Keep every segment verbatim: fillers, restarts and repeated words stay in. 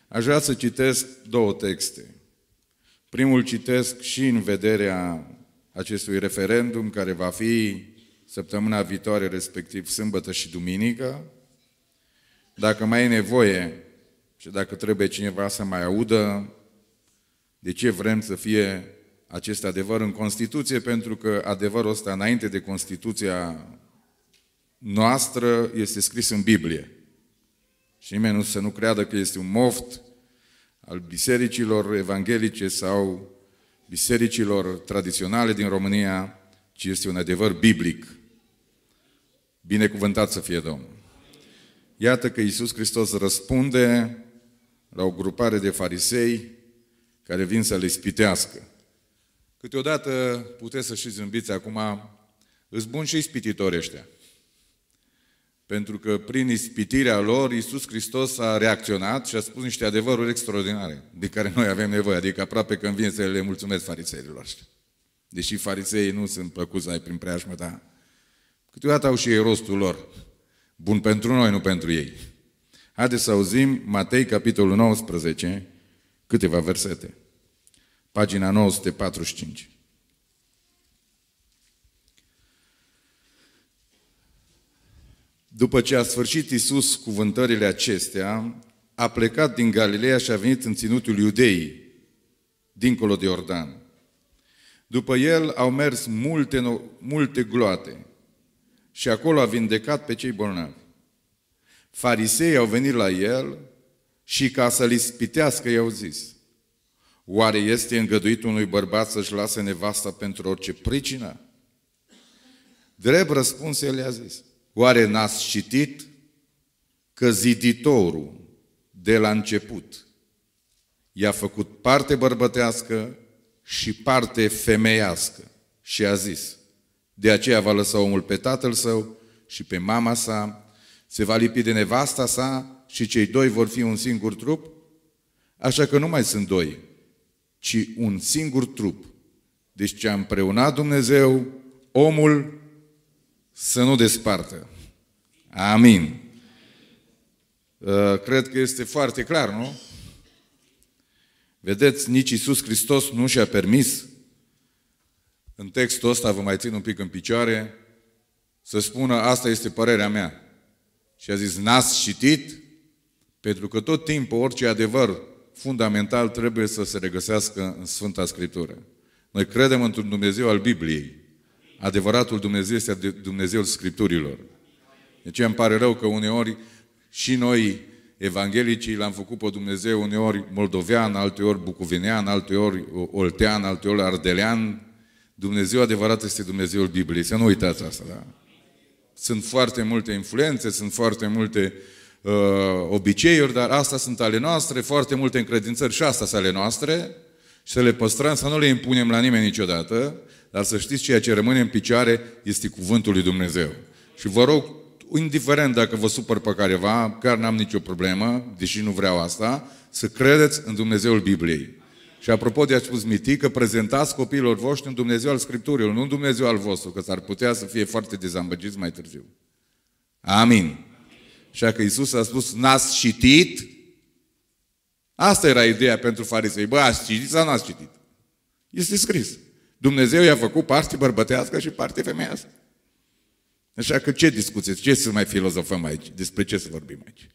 Aș vrea să citesc două texte. Primul citesc și în vederea acestui referendum, care va fi săptămâna viitoare, respectiv sâmbătă și duminică. Dacă mai e nevoie și dacă trebuie cineva să mai audă de ce vrem să fie acest adevăr în Constituție, pentru că adevărul ăsta, înainte de Constituția noastră, este scris în Biblie. Și nimeni nu să nu creadă că este un moft al bisericilor evanghelice sau bisericilor tradiționale din România, ci este un adevăr biblic. Binecuvântat să fie Domnul! Iată că Iisus Hristos răspunde la o grupare de farisei care vin să le ispitească. Câteodată puteți să și zâmbiți acum, îți buni și ispititori ăștia. Pentru că prin ispitirea lor, Iisus Hristos a reacționat și a spus niște adevăruri extraordinare, de care noi avem nevoie, adică aproape când vine să le mulțumesc fariseilor ăștia. Deși fariseii nu sunt plăcuți ai prin preajmă, dar câteodată au și ei rostul lor. Bun pentru noi, nu pentru ei. Haideți să auzim Matei, capitolul nouăsprezece, câteva versete. Pagina nouă sute patruzeci și cinci. După ce a sfârșit Iisus cuvântările acestea, a plecat din Galileea și a venit în ținutul Iudeii, dincolo de Iordan. După el au mers multe, multe gloate și acolo a vindecat pe cei bolnavi. Fariseii au venit la el și ca să-l ispitească i-au zis: oare este îngăduit unui bărbat să-și lase nevasta pentru orice pricină? Drept răspuns el i-a zis: oare n-ați citit că ziditorul de la început i-a făcut parte bărbătească și parte femeiască și a zis: de aceea va lăsa omul pe tatăl său și pe mama sa, se va lipi de nevasta sa și cei doi vor fi un singur trup? Așa că nu mai sunt doi, ci un singur trup. Deci ce a împreunat Dumnezeu, omul să nu despartă. Amin. Cred că este foarte clar, nu? Vedeți, nici Iisus Hristos nu și-a permis, în textul ăsta, vă mai țin un pic în picioare, să spună: asta este părerea mea. Și a zis: n-ați citit? Pentru că tot timpul, orice adevăr fundamental trebuie să se regăsească în Sfânta Scriptură. Noi credem într-un Dumnezeu al Bibliei. Adevăratul Dumnezeu este Dumnezeul Scripturilor. Deci îmi pare rău că uneori și noi, evanghelicii, l-am făcut pe Dumnezeu uneori moldovean, alteori bucovinean, alteori oltean, alteori ardelean. Dumnezeu adevărat este Dumnezeul Bibliei. Să nu uitați asta, da? Sunt foarte multe influențe, sunt foarte multe uh, obiceiuri, dar astea sunt ale noastre, foarte multe încredințări și astea sunt ale noastre și să le păstrăm, să nu le impunem la nimeni niciodată, dar să știți, ceea ce rămâne în picioare este cuvântul lui Dumnezeu. Și vă rog, indiferent dacă vă supăr pe careva, chiar n-am nicio problemă, deși nu vreau asta, să credeți în Dumnezeul Bibliei. Și apropo de a spus Miti, că prezentați copiilor voștri în Dumnezeu al Scripturilor, nu în Dumnezeu al vostru, că s-ar putea să fie foarte dezamăgiți mai târziu. Amin. Așa că Iisus a spus: n-ați citit? Asta era ideea pentru farisei. Bă, ați citit sau n-ați citit? Este scris. Dumnezeu i-a făcut parte bărbătească și parte femeiască. Așa că ce discuție? Ce să mai filozofăm aici? Despre ce să vorbim aici?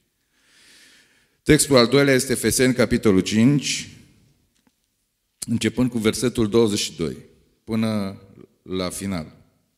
Textul al doilea este Efeseni, capitolul cinci, începând cu versetul douăzeci și doi, până la final.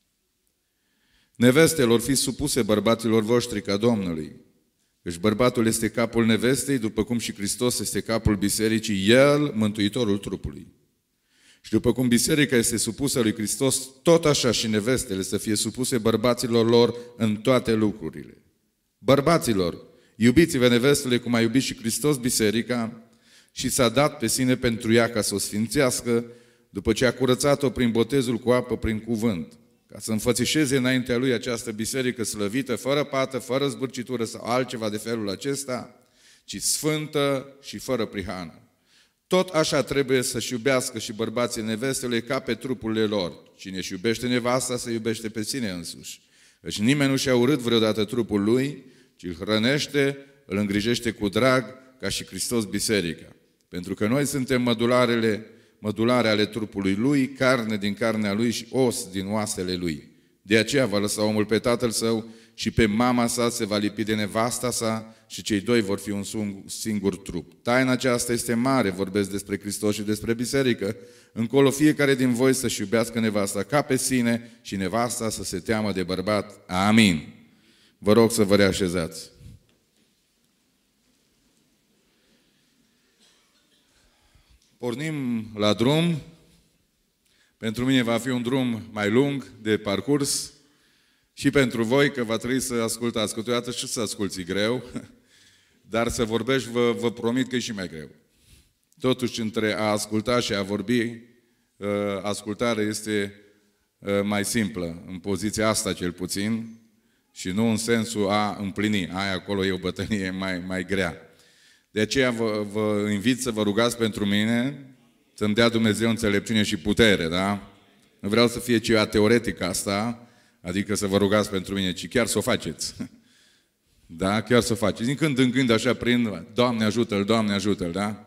Nevestelor, fiți supuse bărbaților voștri ca Domnului, căci bărbatul este capul nevestei, după cum și Hristos este capul bisericii, El, mântuitorul trupului. Și după cum biserica este supusă lui Hristos, tot așa și nevestele să fie supuse bărbaților lor în toate lucrurile. Bărbaților, iubiți-vă nevestele cum a iubit și Hristos biserica și s-a dat pe sine pentru ea ca să o sfințească, după ce a curățat-o prin botezul cu apă, prin cuvânt, ca să înfățișeze înaintea lui această biserică slăvită, fără pată, fără zbârcitură sau altceva de felul acesta, ci sfântă și fără prihană. Tot așa trebuie să-și iubească și bărbații nevestele ca pe trupurile lor. Cine își iubește nevasta, se iubește pe sine însuși. Deci nimeni nu și-a urât vreodată trupul lui, ci îl hrănește, îl îngrijește cu drag, ca și Hristos biserica. Pentru că noi suntem mădularele, mădulare ale trupului Lui, carne din carnea Lui și os din oasele Lui. De aceea va lăsa omul pe tatăl său și pe mama sa, se va lipi de nevasta sa și cei doi vor fi un singur trup. Taina aceasta este mare, vorbesc despre Hristos și despre biserică. Încolo fiecare din voi să-și iubească nevasta ca pe sine și nevasta să se teamă de bărbat. Amin. Vă rog să vă reașezați. Pornim la drum. Pentru mine va fi un drum mai lung de parcurs și pentru voi, că va trebui să ascultați. Câteodată și să asculți e greu, dar să vorbești vă, vă promit că e și mai greu. Totuși, între a asculta și a vorbi, ascultarea este mai simplă, în poziția asta cel puțin, și nu în sensul a împlini. Aia acolo e o bătălie mai, mai grea. De aceea vă, vă invit să vă rugați pentru mine, să-mi dea Dumnezeu înțelepciune și putere, da? Nu vreau să fie ceva teoretic asta, adică să vă rugați pentru mine, ci chiar să o faceți. Da? Chiar să o faceți. Din când în când așa prind, Doamne ajută-l, Doamne ajută-l, da?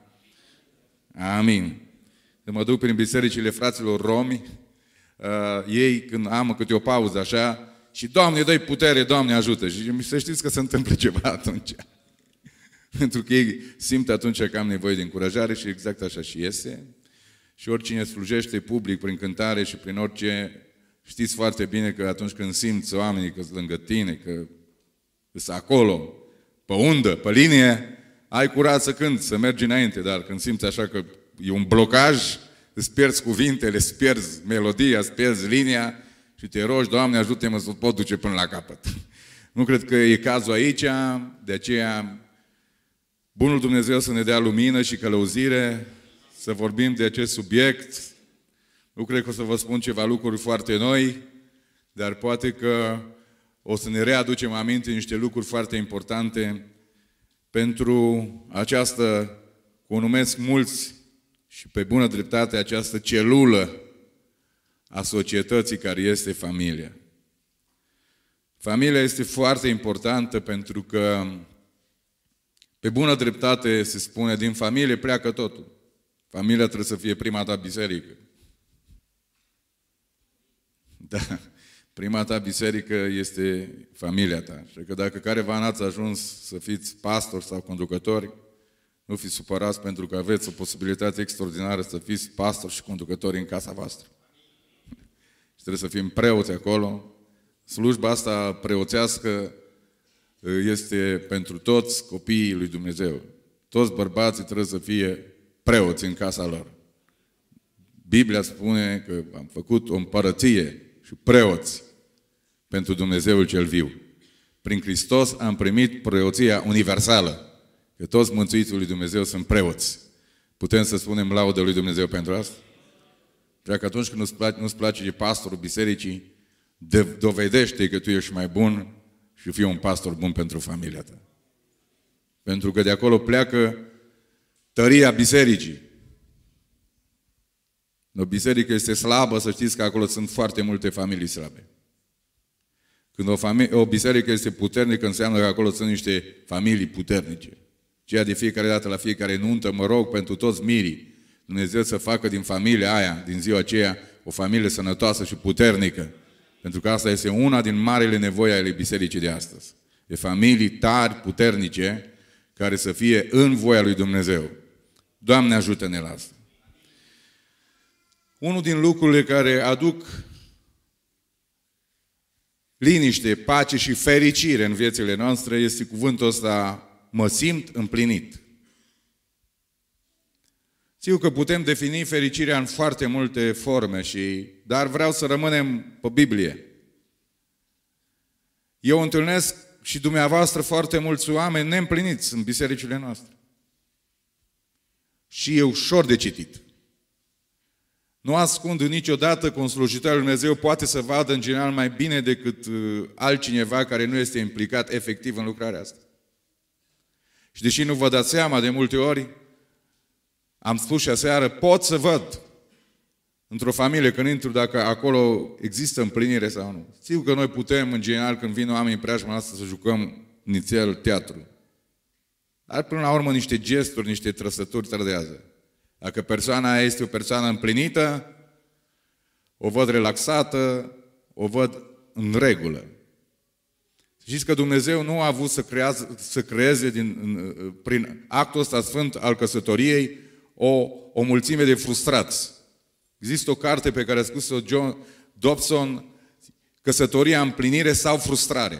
Amin. Când mă duc prin bisericile fraților romi, uh, ei când am câte o pauză așa, și Doamne, dă-i putere, Doamne ajută. Și să știți că se întâmplă ceva atunci. Pentru că ei simt atunci că am nevoie de încurajare și exact așa și iese. Și oricine slujește public prin cântare și prin orice, știți foarte bine că atunci când simți oamenii că sunt lângă tine, că sunt acolo, pe undă, pe linie, ai curaj să cânti, să mergi înainte, dar când simți așa că e un blocaj, îți pierzi cuvintele, îți pierzi melodia, îți pierzi linia și te rogi, Doamne, ajută-mă să pot duce până la capăt. Nu cred că e cazul aici, de aceea Bunul Dumnezeu să ne dea lumină și călăuzire, să vorbim de acest subiect. Nu cred că o să vă spun ceva lucruri foarte noi, dar poate că o să ne readucem aminte niște lucruri foarte importante pentru această, cum o numesc mulți, și pe bună dreptate, această celulă a societății care este familia. Familia este foarte importantă pentru că pe bună dreptate se spune, din familie pleacă totul. Familia trebuie să fie prima ta biserică. Da, prima ta biserică este familia ta. Și că dacă careva n-ați ajuns să fiți pastori sau conducători, nu fiți supărați pentru că aveți o posibilitate extraordinară să fiți pastori și conducători în casa voastră. Și trebuie să fim preoți acolo. Slujba asta preoțească este pentru toți copiii lui Dumnezeu. Toți bărbații trebuie să fie preoți în casa lor. Biblia spune că am făcut o împărăție și preoți pentru Dumnezeul cel viu. Prin Hristos am primit preoția universală. Că toți mântuiții lui Dumnezeu sunt preoți. Putem să spunem laudă lui Dumnezeu pentru asta? Pentru că atunci când nu-ți place, nu-ți place de pastorul bisericii, dovedește că tu ești mai bun și fii un pastor bun pentru familia ta. Pentru că de acolo pleacă tăria bisericii. O biserică este slabă, să știți că acolo sunt foarte multe familii slabe. Când o, familie, o biserică este puternică, înseamnă că acolo sunt niște familii puternice. Ceea de fiecare dată, la fiecare nuntă, mă rog pentru toți mirii, Dumnezeu să facă din familia aia, din ziua aceea, o familie sănătoasă și puternică. Pentru că asta este una din marile nevoi ale bisericii de astăzi. E familii tari, puternice, care să fie în voia lui Dumnezeu. Doamne, ajută-ne la asta. Unul din lucrurile care aduc liniște, pace și fericire în viețile noastre este cuvântul ăsta, mă simt împlinit. Știu că putem defini fericirea în foarte multe forme, și, dar vreau să rămânem pe Biblie. Eu întâlnesc și dumneavoastră foarte mulți oameni neîmpliniți în bisericile noastre. Și e ușor de citit. Nu ascund niciodată că un slujitor al lui Dumnezeu poate să vadă în general mai bine decât uh, altcineva care nu este implicat efectiv în lucrarea asta. Și deși nu vă dați seama de multe ori, am spus și aseară, pot să văd într-o familie când intru dacă acolo există împlinire sau nu. Știu că noi putem, în general, când vin oamenii în preajma noastră, să jucăm nițel teatru. Dar până la urmă niște gesturi, niște trăsături trădează. Dacă persoana aia este o persoană împlinită, o văd relaxată, o văd în regulă. Știți că Dumnezeu nu a avut să, creează, să creeze din, prin actul ăsta sfânt al căsătoriei o, o mulțime de frustrați. Există o carte pe care a scris-o John Dobson, Căsătoria, împlinire sau frustrare.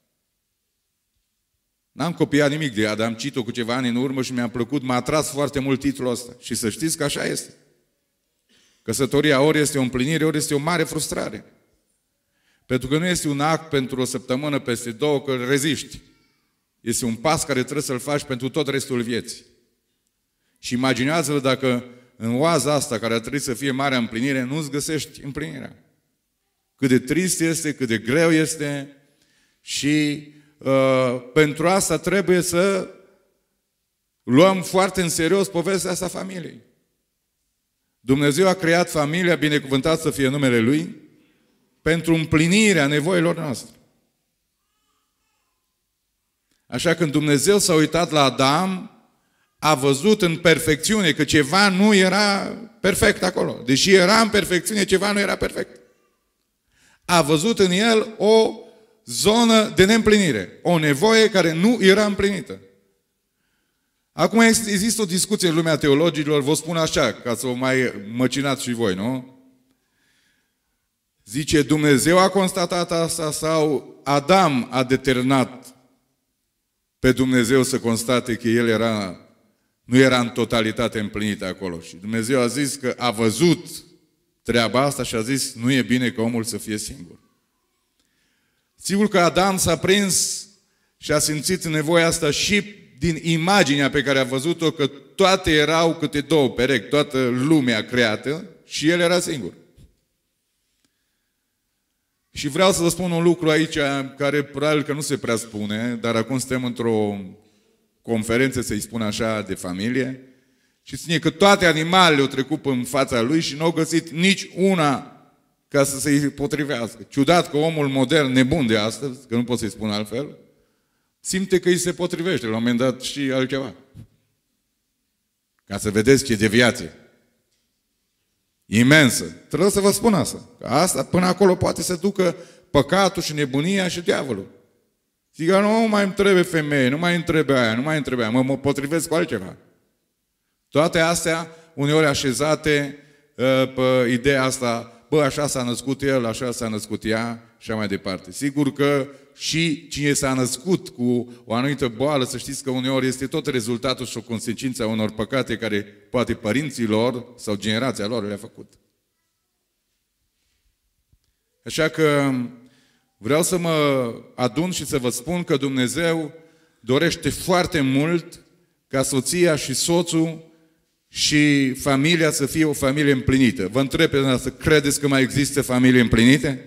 N-am copiat nimic de ea, dar am citit-o cu ceva ani în urmă și mi-a plăcut, m-a atras foarte mult titlul ăsta. Și să știți că așa este. Căsătoria ori este o împlinire, ori este o mare frustrare. Pentru că nu este un act pentru o săptămână, peste două, că reziști. Este un pas care trebuie să-l faci pentru tot restul vieții. Și imaginează-vă dacă în oaza asta, care ar trebui să fie marea împlinire, nu-ți găsești împlinirea. Cât de trist este, cât de greu este și uh, pentru asta trebuie să luăm foarte în serios povestea asta familiei. Dumnezeu a creat familia, binecuvântat să fie numele Lui, pentru împlinirea nevoilor noastre. Așa când Dumnezeu s-a uitat la Adam, a văzut în perfecțiune că ceva nu era perfect acolo. Deși era în perfecțiune, ceva nu era perfect. A văzut în el o zonă de neîmplinire, o nevoie care nu era împlinită. Acum există o discuție în lumea teologilor, vă spun așa, ca să o mai măcinați și voi, nu? Zice, Dumnezeu a constatat asta sau Adam a determinat pe Dumnezeu să constate că el era, nu era în totalitate împlinită acolo. Și Dumnezeu a zis că a văzut treaba asta și a zis, nu e bine ca omul să fie singur. Sigur că Adam s-a prins și a simțit nevoia asta și din imaginea pe care a văzut-o, că toate erau câte două perechi, toată lumea creată și el era singur. Și vreau să vă spun un lucru aici care probabil că nu se prea spune, dar acum suntem într-o conferință, să-i spun așa, de familie și spune că toate animalele au trecut în fața lui și nu au găsit nici una ca să se-i potrivească. Ciudat că omul modern, nebun de astăzi, că nu pot să-i spun altfel, simte că îi se potrivește la un moment dat și altceva. Ca să vedeți ce deviație imensă. Trebuie să vă spun asta. Că asta până acolo poate să ducă păcatul și nebunia și diavolul. Zic, nu mai îmi trebuie femeie, nu mai îmi trebuie aia, nu mai îmi trebuie aia, mă, mă potrivesc cu altceva. Toate astea, uneori așezate uh, pe ideea asta, bă, așa s-a născut el, așa s-a născut ea și așa mai departe. Sigur că și cine s-a născut cu o anumită boală, să știți că uneori este tot rezultatul și o consecință a unor păcate care poate părinții lor sau generația lor le-a făcut. Așa că vreau să mă adun și să vă spun că Dumnezeu dorește foarte mult ca soția și soțul și familia să fie o familie împlinită. Vă întreb pe dumneavoastră, credeți că mai există familii împlinite?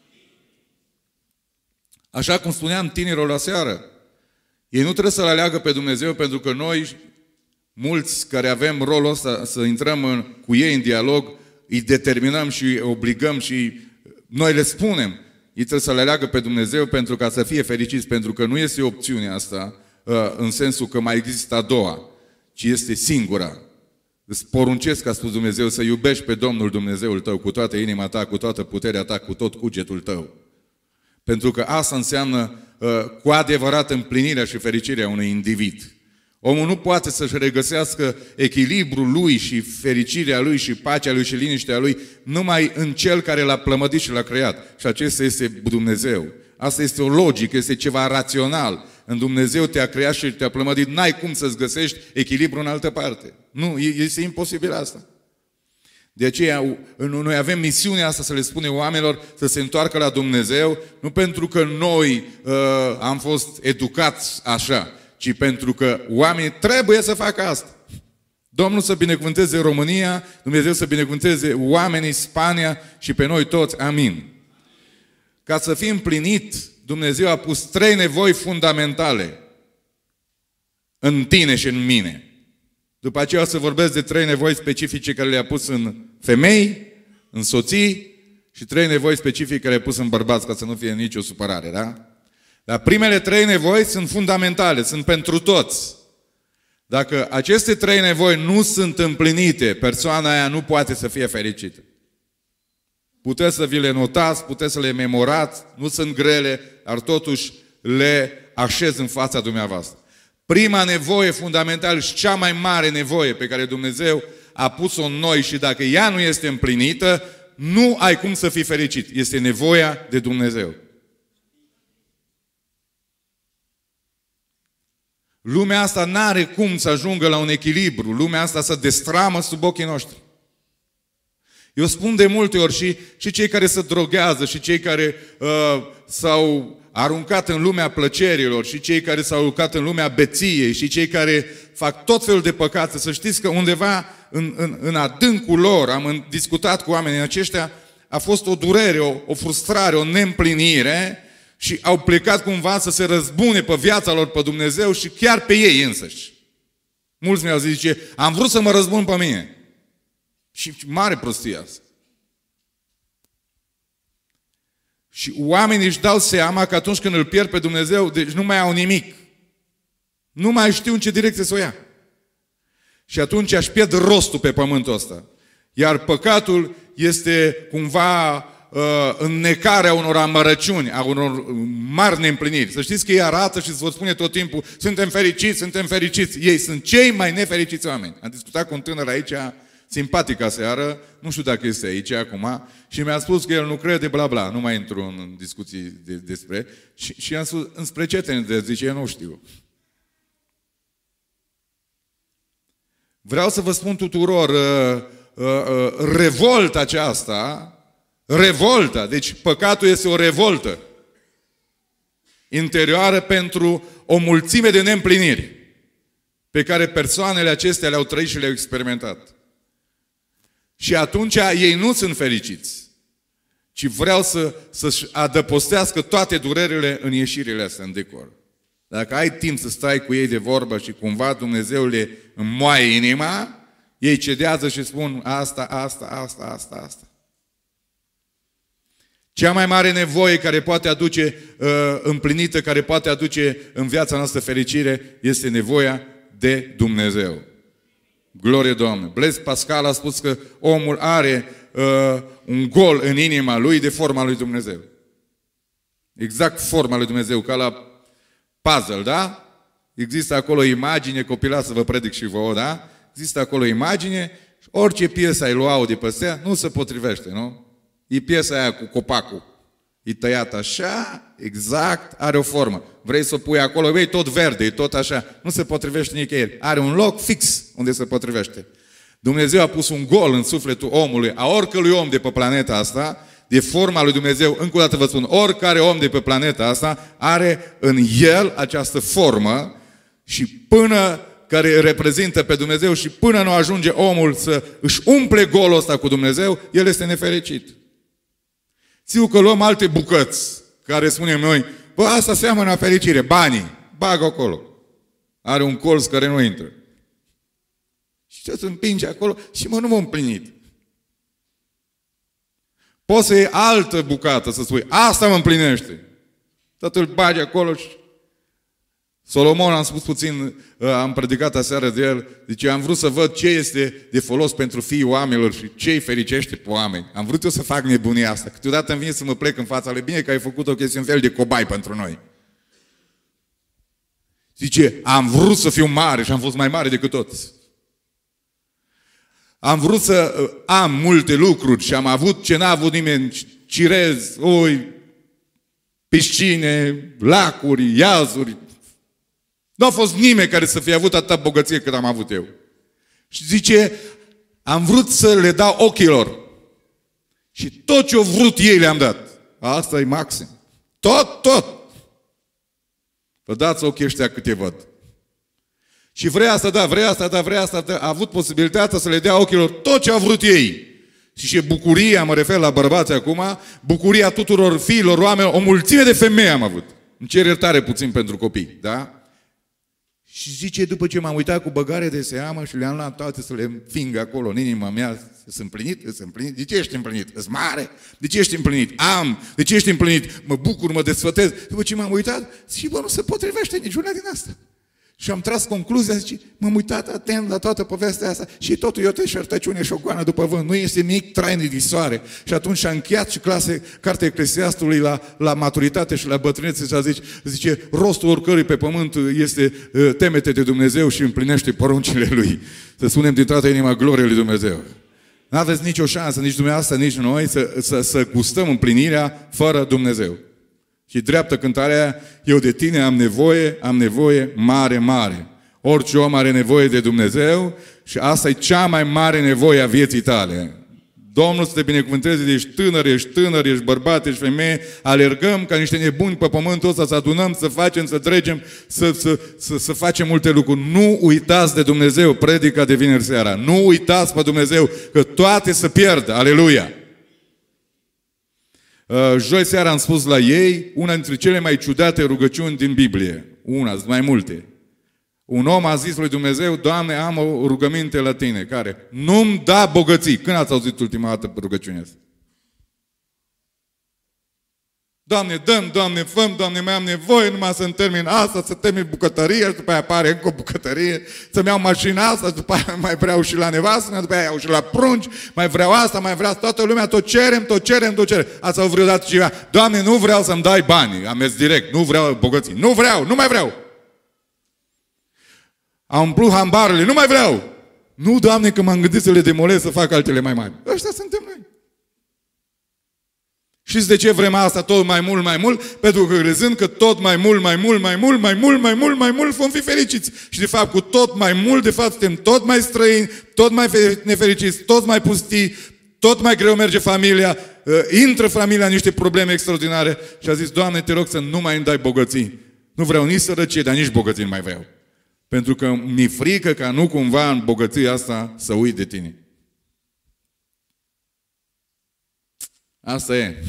Așa cum spuneam tinerilor la seară, ei nu trebuie să-L aleagă pe Dumnezeu, pentru că noi, mulți care avem rolul ăsta să intrăm în, cu ei în dialog, îi determinăm și îi obligăm și noi le spunem. Ei trebuie să le aleagă pe Dumnezeu pentru ca să fie fericiți, pentru că nu este opțiunea asta în sensul că mai există a doua, ci este singura. Îți poruncesc, a spus Dumnezeu, să iubești pe Domnul Dumnezeul tău cu toată inima ta, cu toată puterea ta, cu tot cugetul tău. Pentru că asta înseamnă uh, cu adevărat împlinirea și fericirea unui individ. Omul nu poate să-și regăsească echilibrul lui și fericirea lui și pacea lui și liniștea lui numai în Cel care l-a plămădit și l-a creat. Și acesta este Dumnezeu. Asta este o logică, este ceva rațional. În Dumnezeu te-a creat și te-a plămădit. N-ai cum să-ți găsești echilibru în altă parte. Nu, este imposibil asta. De aceea noi avem misiunea asta să le spunem oamenilor să se întoarcă la Dumnezeu, nu pentru că noi uh, am fost educați așa, ci pentru că oamenii trebuie să facă asta. Domnul să binecuvânteze România, Dumnezeu să binecuvânteze oamenii, Spania și pe noi toți. Amin. Ca să fim împlinit, Dumnezeu a pus trei nevoi fundamentale în tine și în mine. După aceea o să vorbesc de trei nevoi specifice care le-a pus în femei, în soții și trei nevoi specifice care le-a pus în bărbați, ca să nu fie nicio supărare, da? Dar primele trei nevoi sunt fundamentale, sunt pentru toți. Dacă aceste trei nevoi nu sunt împlinite, persoana aia nu poate să fie fericită. Puteți să vi le notați, puteți să le memorați, nu sunt grele, dar totuși le așez în fața dumneavoastră. Prima nevoie fundamentală și cea mai mare nevoie pe care Dumnezeu a pus-o în noi și dacă ea nu este împlinită, nu ai cum să fii fericit. Este nevoia de Dumnezeu. Lumea asta n-are cum să ajungă la un echilibru. Lumea asta se destramă sub ochii noștri. Eu spun de multe ori și, și cei care se droghează, și cei care uh, s-au aruncat în lumea plăcerilor, și cei care s-au aruncat în lumea beției, și cei care fac tot felul de păcate, să știți că undeva în, în, în adâncul lor, am discutat cu oamenii aceștia, a fost o durere, o, o frustrare, o neîmplinire și au plecat cumva să se răzbune pe viața lor, pe Dumnezeu și chiar pe ei însăși. Mulți mi-au zis, zice, am vrut să mă răzbun pe mine. Și mare prostie asta. Și oamenii își dau seama că atunci când îl pierd pe Dumnezeu, deci nu mai au nimic. Nu mai știu în ce direcție să o ia. Și atunci își pierd rostul pe pământul ăsta. Iar păcatul este cumva uh, înnecarea unor amărăciuni, a unor mari neîmpliniri. Să știți că ei arată și îți vor spune tot timpul, suntem fericiți, suntem fericiți. Ei sunt cei mai nefericiți oameni. Am discutat cu un tânăr aici, simpatic aseară, nu știu dacă este aici acum, și mi-a spus că el nu crede, bla bla, nu mai intru în discuții de, despre, și, și am spus, înspre ce te zice, eu nu știu. Vreau să vă spun tuturor, uh, uh, uh, revolta aceasta, revolta, deci păcatul este o revoltă interioară pentru o mulțime de neîmpliniri pe care persoanele acestea le-au trăit și le-au experimentat. Și atunci ei nu sunt fericiți, ci vreau să, să-și adăpostească toate durerile în ieșirile astea, în decor. Dacă ai timp să stai cu ei de vorbă și cumva Dumnezeu le înmoaie inima, ei cedează și spun asta, asta, asta, asta, asta. Cea mai mare nevoie care poate aduce uh, împlinită, care poate aduce în viața noastră fericire, este nevoia de Dumnezeu. Glorie Doamne! Blaise Pascal a spus că omul are uh, un gol în inima lui de forma lui Dumnezeu. Exact forma lui Dumnezeu, ca la puzzle, da? Există acolo imagine, copilați să vă predic și vouă, da? Există acolo imagine, orice piesă ai lua de pe astea, nu se potrivește, nu? E piesa aia cu copacul. E tăiat așa, exact, are o formă. Vrei să o pui acolo, vei tot verde, e tot așa. Nu se potrivește nicăieri. Are un loc fix unde se potrivește. Dumnezeu a pus un gol în sufletul omului, a oricărui om de pe planeta asta, de forma lui Dumnezeu. Încă o dată vă spun, oricare om de pe planeta asta are în el această formă și până care reprezintă pe Dumnezeu și până nu ajunge omul să își umple golul ăsta cu Dumnezeu, el este nefericit. Știu că luăm alte bucăți care spunem noi, bă, asta seamănă la fericire, banii, bagă acolo. Are un colț care nu intră. Și ce să împinge acolo și mă, nu m-am împlinit. Poți să iei altă bucată, să spui, asta mă împlinește. Tot îl bagi acolo și... Solomon, am spus puțin, am predicat aseară de el, zice, am vrut să văd ce este de folos pentru fiii oamenilor și ce îi fericește pe oameni. Am vrut eu să fac nebunia asta. Câteodată îmi vine să mă plec în fața lui, bine că ai făcut o chestie, un fel de cobai pentru noi. Zice, am vrut să fiu mare și am fost mai mare decât toți. Am vrut să am multe lucruri și am avut ce n-a avut nimeni, cirez, oi, piscine, lacuri, iazuri. Nu a fost nimeni care să fie avut atâta bogăție cât am avut eu. Și zice, am vrut să le dau ochilor. Și tot ce au vrut ei le-am dat. Asta e maxim. Tot, tot. Vă dați ochii ăștia câte văd. Și vrea asta, da, vrea asta, da, vrea asta, da. A avut posibilitatea să le dea ochilor tot ce au vrut ei. Și ce bucuria, mă refer la bărbați acum, bucuria tuturor fiilor, oamenilor, o mulțime de femei am avut. Îmi cer iertare puțin pentru copii, da? Și zice, după ce m-am uitat cu băgare de seamă și le-am luat toate să le înfing acolo în inima mea, sunt împlinit, sunt împlinit. De ce ești împlinit? Îți mare? De ce ești împlinit? Am. De ce ești împlinit? Mă bucur, mă desfătez. După ce m-am uitat, și bă, nu se potrivește niciuna din asta. Și am tras concluzia, zice, m-am uitat atent la toată povestea asta și totul e o teșertăciune și o goană după vânt. Nu este nimic trainic din soare. Și atunci a încheiat și clase, cartea Eclesiastului la, la maturitate și la bătrânețe și a zice, zice, rostul oricărui pe pământ este temete de Dumnezeu și împlinește poruncile Lui. Să spunem din toată inima glorie lui Dumnezeu. N-aveți nicio șansă, nici dumneavoastră, nici noi, să, să, să gustăm împlinirea fără Dumnezeu. Și dreaptă cântarea aia, eu de tine am nevoie, am nevoie mare, mare. Orice om are nevoie de Dumnezeu și asta e cea mai mare nevoie a vieții tale. Domnul să te binecuvânteze, ești tânăr, ești tânăr, ești bărbat, ești femeie, alergăm ca niște nebuni pe pământul ăsta, să adunăm, să facem, să trecem, să, să, să, să facem multe lucruri. Nu uitați de Dumnezeu, predica de vineri seara. Nu uitați pe Dumnezeu, că toate se pierd. Aleluia! Joi seara am spus la ei una dintre cele mai ciudate rugăciuni din Biblie. Una, mai multe. Un om a zis lui Dumnezeu, Doamne, am o rugăminte la tine, care nu-mi da bogății. Când ați auzit ultima dată rugăciunea asta? Doamne, dăm, Doamne, făm, Doamne, mai am nevoie numai să-mi termin asta, să termin bucătăria și după aia apare încă o bucătărie, să-mi iau mașina asta și după aia mai vreau și la nevastă, după aia iau și la prunci, mai vreau asta, mai vreau toată lumea, tot cerem, tot cerem, tot cerem. Ați auzit vreodată ceva? Doamne, nu vreau să-mi dai bani, am mers direct, nu vreau bogății, nu vreau, nu mai vreau. Am umplut hambarele, nu mai vreau. Nu, Doamne, că m-am gândit să le demolez, să fac altele mai mari. Ăștia suntem noi. Știți de ce vrem asta tot mai mult, mai mult? Pentru că crezând că tot mai mult, mai mult, mai mult, mai mult, mai mult, mai mult vom fi fericiți. Și de fapt, cu tot mai mult, de fapt, suntem tot mai străini, tot mai nefericiți, tot mai pustii, tot mai greu merge familia, intră familia în niște probleme extraordinare și a zis, Doamne, te rog să nu mai îmi dai bogății. Nu vreau nici sărăcie, dar nici bogății nu mai vreau. Pentru că mi-e frică ca nu cumva în bogăția asta să uit de tine. Asta e.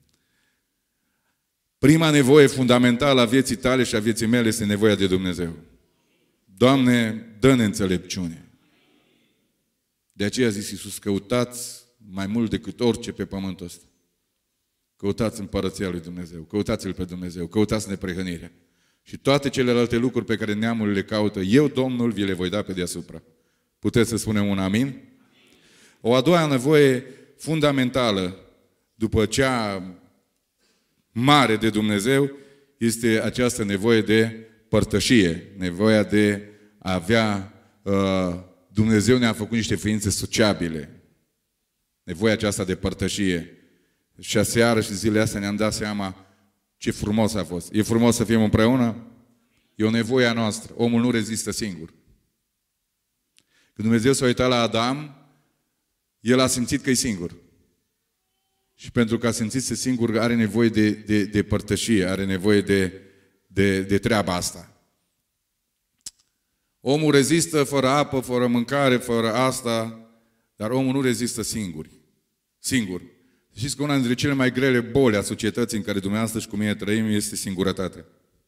Prima nevoie fundamentală a vieții tale și a vieții mele este nevoia de Dumnezeu. Doamne, dă-ne înțelepciune. De aceea a zis Iisus, căutați mai mult decât orice pe pământul ăsta. Căutați împărăția lui Dumnezeu, căutați-L pe Dumnezeu, căutați neprihănirea. Și toate celelalte lucruri pe care neamul le caută, eu, Domnul, vi le voi da pe deasupra. Puteți să spunem un amin? O a doua nevoie fundamentală, după cea mare de Dumnezeu, este această nevoie de părtășie. Nevoia de a avea... Uh, Dumnezeu ne-a făcut niște ființe sociabile. Nevoia aceasta de părtășie. Și aseară și zilele astea ne-am dat seama ce frumos a fost. E frumos să fim împreună? E o nevoie a noastră. Omul nu rezistă singur. Când Dumnezeu s-a uitat la Adam, el a simțit că e singur. Și pentru că a simțit să singur, are nevoie de, de, de părtășie, are nevoie de, de, de treaba asta. Omul rezistă fără apă, fără mâncare, fără asta, dar omul nu rezistă singur. Singur. Știți că una dintre cele mai grele boli a societății în care dumneavoastră și cu mine trăim este singurătatea.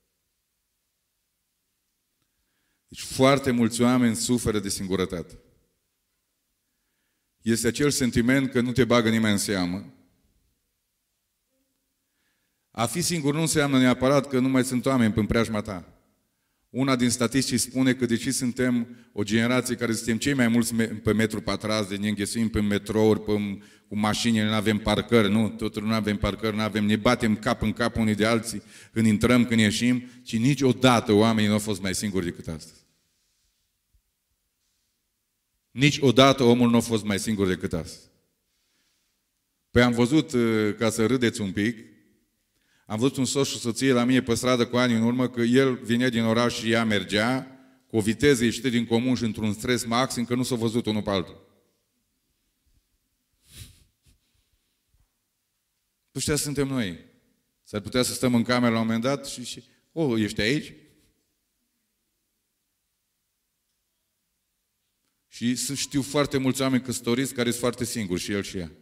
Deci foarte mulți oameni suferă de singurătate. Este acel sentiment că nu te bagă nimeni în seamă. A fi singur nu înseamnă neapărat că nu mai sunt oameni în preajma ta. Una din statistici spune că deși suntem o generație care suntem cei mai mulți pe metru pătrat, de ne înghesuim pe metrouri, pe, cu mașinile, nu avem parcări, nu, totul nu avem parcări, nu avem, ne batem cap în cap unii de alții când intrăm, când ieșim, ci niciodată oamenii nu au fost mai singuri decât astăzi. Niciodată omul nu a fost mai singur decât astăzi. Păi am văzut, ca să râdeți un pic, am văzut un soț și soție la mine pe stradă cu ani în urmă, că el vinea din oraș și ea mergea cu o viteză ieșită din comun și într-un stres maxim, că nu s-a văzut unul pe altul. Ăștia suntem noi. S-ar putea să stăm în cameră la un moment dat și, și oh, ești aici? Și știu foarte mulți oameni căsătoriți care sunt foarte singuri, și el și ea.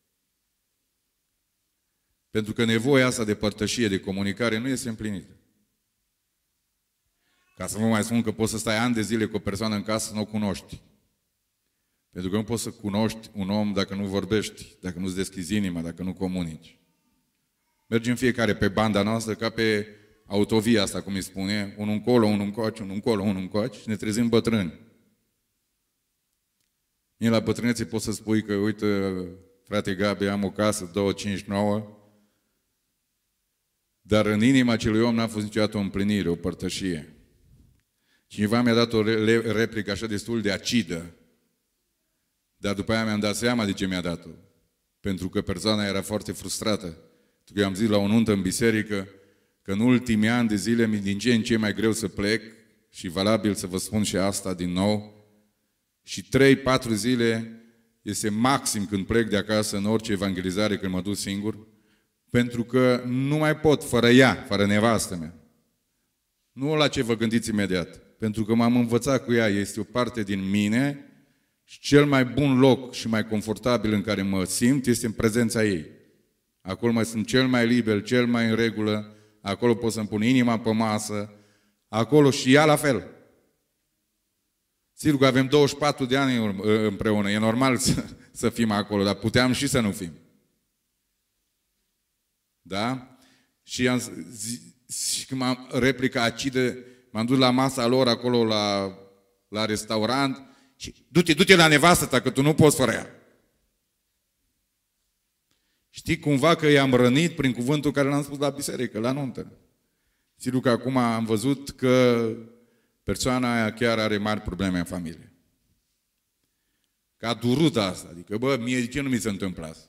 Pentru că nevoia asta de părtășie, de comunicare, nu este împlinită. Ca să vă mai spun că poți să stai ani de zile cu o persoană în casă să nu o cunoști. Pentru că nu poți să cunoști un om dacă nu vorbești, dacă nu-ți deschizi inima, dacă nu comunici. Mergem fiecare pe banda noastră ca pe autovia asta, cum îi spune, unul încolo, unul încoace, unul încolo, unul încoace și ne trezim bătrâni. Mie la bătrânețe poți să spui că, uite, frate Gabi, am o casă, două cincizeci și nouă, dar în inima acelui om n-a fost niciodată o împlinire, o părtășie. Cineva mi-a dat o replică așa destul de acidă, dar după aia mi-am dat seama de ce mi-a dat-o. Pentru că persoana era foarte frustrată. Pentru că eu am zis la o nuntă în biserică că în ultimii ani de zile mi din ce în ce mai greu să plec și valabil să vă spun și asta din nou. Și trei patru zile este maxim când plec de acasă în orice evangelizare când mă duc singur, pentru că nu mai pot fără ea, fără nevastă mea. Nu la ce vă gândiți imediat, pentru că m-am învățat cu ea, este o parte din mine și cel mai bun loc și mai confortabil în care mă simt este în prezența ei. Acolo mai sunt cel mai liber, cel mai în regulă, acolo pot să-mi pun inima pe masă, acolo și ea la fel. Sigur că avem douăzeci și patru de ani împreună, e normal să, să fim acolo, dar puteam și să nu fim. Da? Și, am, zi, și când m-am replica acidă, m-am dus la masa lor acolo la, la restaurant și du-te, du-te la nevastă ta, că tu nu poți fără ea. Știi cumva că i-am rănit prin cuvântul care l-am spus la biserică, la nuntă. Sigur că acum am văzut că persoana aia chiar are mari probleme în familie. Că a durut asta. Adică, bă, mie de ce nu mi se întâmplă asta?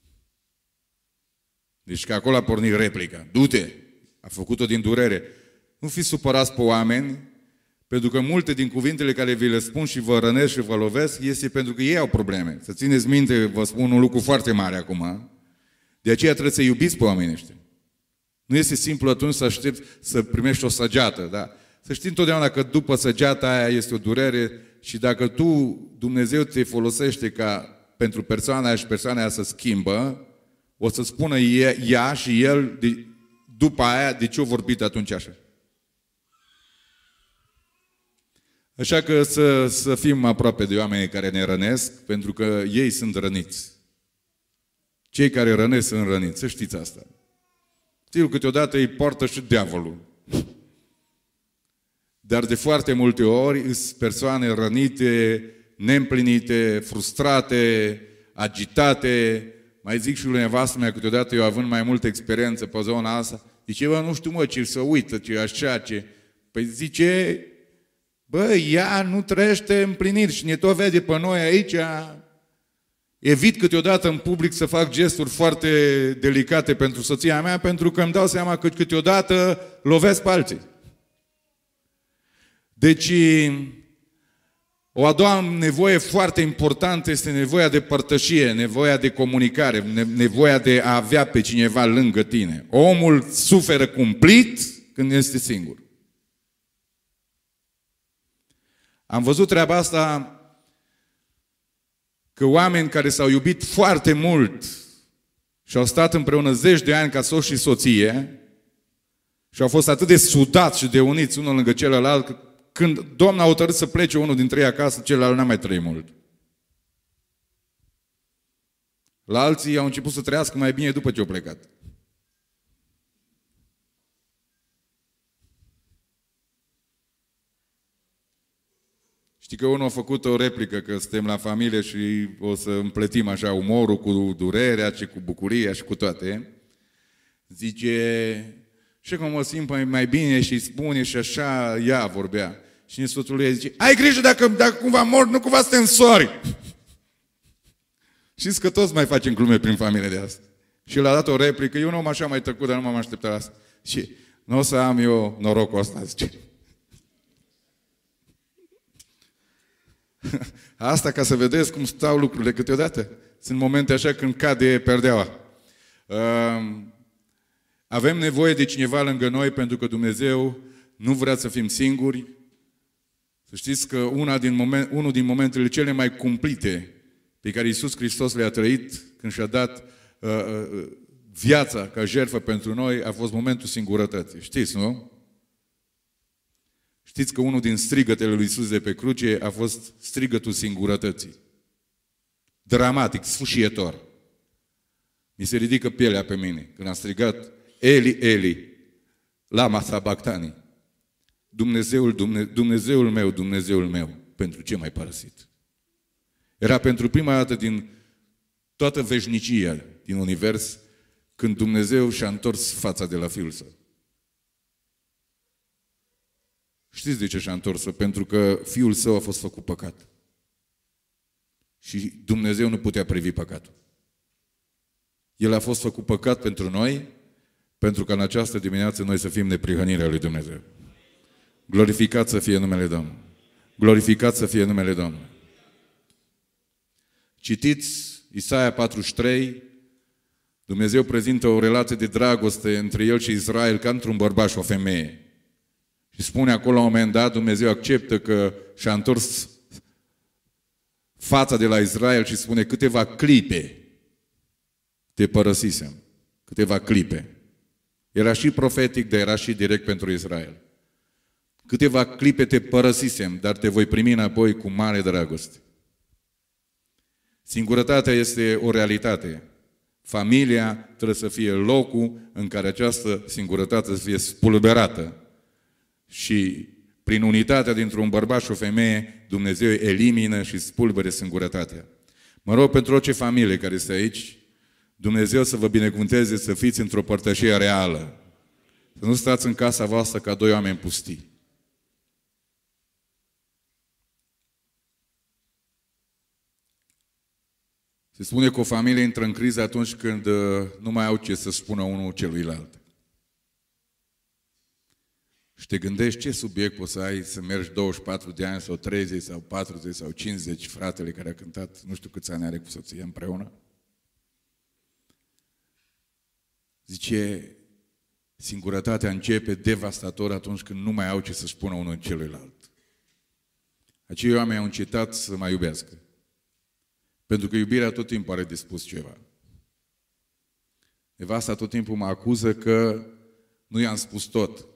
Deci că acolo a pornit replica. Du-te! A făcut-o din durere. Nu fiți supărați pe oameni, pentru că multe din cuvintele care vi le spun și vă rănesc și vă lovesc, este pentru că ei au probleme. Să țineți minte, vă spun un lucru foarte mare acum. De aceea trebuie să iubiți pe oamenii ăștia. Nu este simplu atunci să aștepți să primești o săgeată, da? Să știi întotdeauna că după săgeata aia este o durere și dacă tu, Dumnezeu te folosește ca pentru persoana aia și persoana aia să schimbă, o să spună ea și el de, după aia de ce au vorbit atunci așa. Așa că să, să fim aproape de oamenii care ne rănesc, pentru că ei sunt răniți. Cei care rănesc sunt răniți, să știți asta. Știu, câteodată îi poartă și diavolul. Dar de foarte multe ori sunt persoane rănite, neîmplinite, frustrate, agitate. Mai zic și lui nevastă mea, câteodată eu având mai multă experiență pe zona asta, zice, bă, nu știu mă, ce să uită, ce așa, ce... Păi zice, bă, ea nu trăiește împliniri și ne tot vede pe noi aici. Evit câteodată în public să fac gesturi foarte delicate pentru soția mea, pentru că îmi dau seama că câteodată lovesc pe alții. Deci, o a doua nevoie foarte importantă este nevoia de părtășie, nevoia de comunicare, nevoia de a avea pe cineva lângă tine. Omul suferă cumplit când este singur. Am văzut treaba asta că oameni care s-au iubit foarte mult și au stat împreună zeci de ani ca soț și soție și au fost atât de sudați și de uniți unul lângă celălalt, când Domnul a hotărât să plece unul dintre ei acasă, celălalt n-a mai trăit mult. La alții au început să trăiască mai bine după ce au plecat. Știi că unul a făcut o replică, că suntem la familie și o să împletim așa umorul cu durerea și cu bucuria și cu toate. Zice, și cum mă simt mai, mai bine și spune și așa, ea vorbea. Și în soțul ei zice, ai grijă dacă, dacă cumva mor, nu cumva să te însori. Știți că toți mai facem glume prin familie de asta. Și l-a dat o replică, eu nu am așa mai tăcut, dar nu m-am așteptat la asta. Și nu o să am eu norocul ăsta, zice. Asta ca să vedeți cum stau lucrurile câteodată. Sunt momente așa când cade perdeaua. Avem nevoie de cineva lângă noi pentru că Dumnezeu nu vrea să fim singuri. Să știți că una din moment, unul din momentele cele mai cumplite pe care Iisus Hristos le-a trăit când și-a dat uh, uh, viața ca jertfă pentru noi a fost momentul singurătății. Știți, nu? Știți că unul din strigătele lui Iisus de pe cruce a fost strigătul singurătății. Dramatic, sfâșietor. Mi se ridică pielea pe mine când a strigat Eli, Eli, lama sabactani. Dumnezeul, Dumne, Dumnezeul meu, Dumnezeul meu, pentru ce m-ai părăsit? Era pentru prima dată din toată veșnicia din univers când Dumnezeu și-a întors fața de la Fiul Său. Știți de ce și-a întors-o? Pentru că Fiul Său a fost făcut păcat. Și Dumnezeu nu putea privi păcatul. El a fost făcut păcat pentru noi, pentru că în această dimineață noi să fim neprihănirea lui Dumnezeu. Glorificat să fie numele Domnului. Glorificat să fie numele Domnului. Citiți Isaia patruzeci și trei, Dumnezeu prezintă o relație de dragoste între El și Israel ca într-un bărbat și o femeie. Și spune acolo la un moment dat, Dumnezeu acceptă că și-a întors fața de la Israel și spune câteva clipe te părăsisem. Câteva clipe. Era și profetic, dar era și direct pentru Israel. Câteva clipe te părăsisem, dar te voi primi înapoi cu mare dragoste. Singurătatea este o realitate. Familia trebuie să fie locul în care această singurătate să fie spulberată. Și prin unitatea dintr-un bărbat și o femeie, Dumnezeu elimină și spulbere singurătatea. Mă rog pentru orice familie care este aici, Dumnezeu să vă binecuvânteze să fiți într-o părtășie reală. Să nu stați în casa voastră ca doi oameni pustii. Se spune că o familie intră în criză atunci când nu mai au ce să spună unul celuilalt. Și te gândești ce subiect poți să ai să mergi douăzeci și patru de ani sau treizeci sau patruzeci sau cincizeci, fratele care a cântat nu știu câți ani are cu soția împreună. Zice, singurătatea începe devastator atunci când nu mai au ce să spună unul celuilalt. Acei oameni au încetat să mai iubească. Pentru că iubirea tot timpul are de spus ceva. Nevasta tot timpul mă acuză că nu i-am spus tot.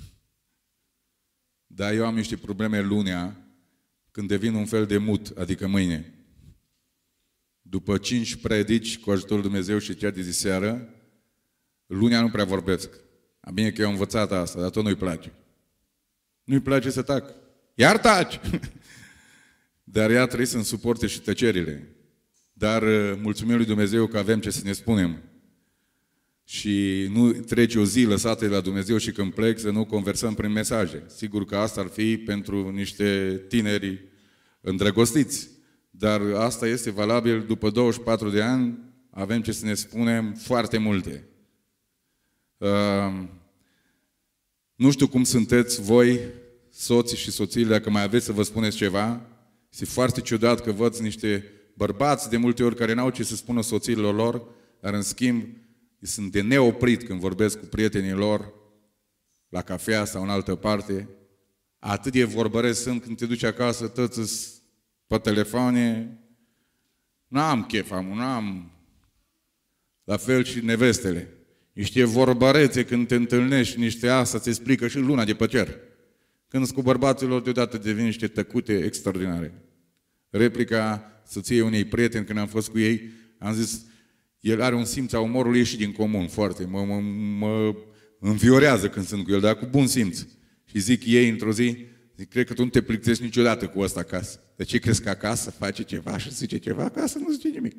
Dar eu am niște probleme lunea când devin un fel de mut, adică mâine. După cinci predici cu ajutorul Dumnezeu și cea de zi seară, lunea nu prea vorbesc. Am bine că eu am învățat asta, dar tot nu-i place. Nu-i place să tac. Iar taci! Dar ea trebuie să-mi suporte și tăcerile. Dar mulțumim lui Dumnezeu că avem ce să ne spunem. Și nu trece o zi lăsată de la Dumnezeu și când plec să nu conversăm prin mesaje. Sigur că asta ar fi pentru niște tineri îndrăgostiți. Dar asta este valabil după douăzeci și patru de ani, avem ce să ne spunem foarte multe. Uh, nu știu cum sunteți voi, soții și soțiile, dacă mai aveți să vă spuneți ceva. Este foarte ciudat că văd niște bărbați de multe ori care n-au ce să spună soțiilor lor, dar în schimb sunt de neoprit când vorbesc cu prietenii lor la cafea sau în altă parte. Atât de vorbăresc sunt când te duci acasă, toți pe telefoane. N-am chef, am, n-am. La fel și nevestele. Niște vorbărețe când te întâlnești, niște asta ți explică și luna de pe cer. Când sunt cu bărbaților, deodată devin niște tăcute extraordinare. Replica soției unei prieteni, când am fost cu ei, am zis, el are un simț a umorului ieșit din comun, foarte. Mă, mă, mă înviorează când sunt cu el, dar cu bun simț. Și zic ei într-o zi, zic, cred că tu nu te plictisești niciodată cu ăsta acasă. De ce crezi că acasă face ceva și zice ceva, acasă nu zice nimic.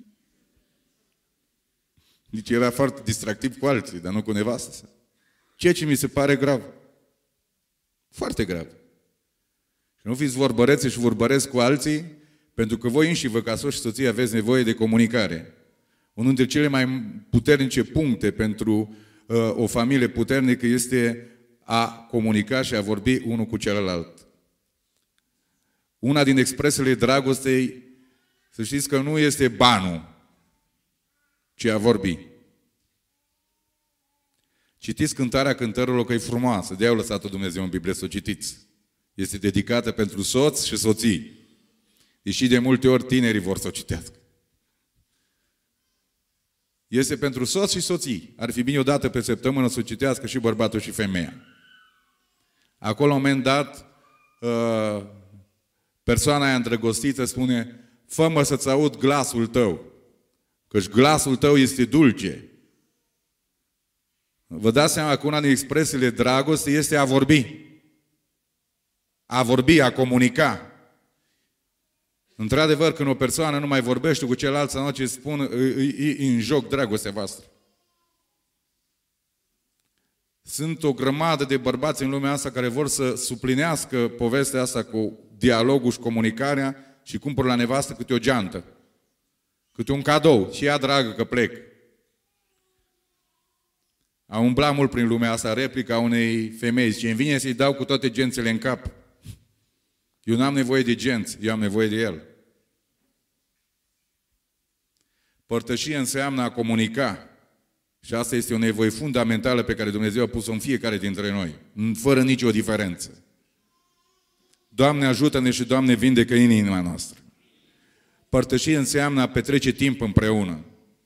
Deci era foarte distractiv cu alții, dar nu cu nevastă. Ceea ce mi se pare grav. Foarte grav. Și nu fiți vorbărețe și vorbăresc cu alții, pentru că voi înși vă, ca soț și soție, aveți nevoie de comunicare. Unul dintre cele mai puternice puncte pentru uh, o familie puternică este a comunica și a vorbi unul cu celălalt. Una din expresiile dragostei, să știți că nu este banul, ci a vorbi. Citiți Cântarea Cântărilor, că e frumoasă. De-aia au lăsat-o Dumnezeu în Biblie să o citiți. Este dedicată pentru soți și soții. Deși de multe ori tinerii vor să o citească. Este pentru soți și soții. Ar fi bine o dată pe săptămână să o citească și bărbatul și femeia. Acolo, la un moment dat, persoana aia îndrăgostită spune, fă-mă să-ți aud glasul tău, căci glasul tău este dulce. Vă dați seama că una din expresiile dragoste este a vorbi. A vorbi, a comunica. Într-adevăr, când o persoană nu mai vorbește cu celălalt sau ce spun, e în joc dragostea voastră. Sunt o grămadă de bărbați în lumea asta care vor să suplinească povestea asta cu dialogul și comunicarea și cumpăr la nevastă câte o geantă, câte un cadou și ea dragă că plec. A umblat mult prin lumea asta replica unei femei, zice, îmi vine să-i dau cu toate gențele în cap. Eu n-am nevoie de genți, eu am nevoie de el. Părtășie înseamnă a comunica. Și asta este o nevoie fundamentală pe care Dumnezeu a pus-o în fiecare dintre noi, fără nicio diferență. Doamne, ajută-ne și Doamne, vindecă inima noastră. Părtășie înseamnă a petrece timp împreună.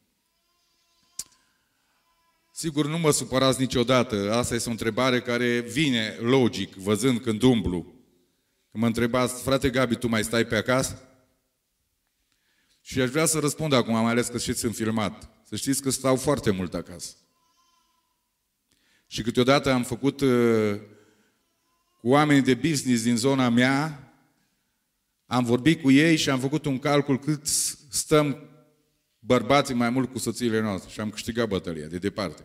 Sigur, nu mă supărați niciodată. Asta este o întrebare care vine logic, văzând când umblu. Când mă întrebați, frate Gabi, tu mai stai pe acasă? Și aș vrea să răspund acum, mai ales că știți, sunt filmat. Să știți că stau foarte mult acasă. Și câteodată am făcut uh, cu oameni de business din zona mea, am vorbit cu ei și am făcut un calcul cât stăm bărbații mai mult cu soțiile noastre și am câștigat bătălia, de departe.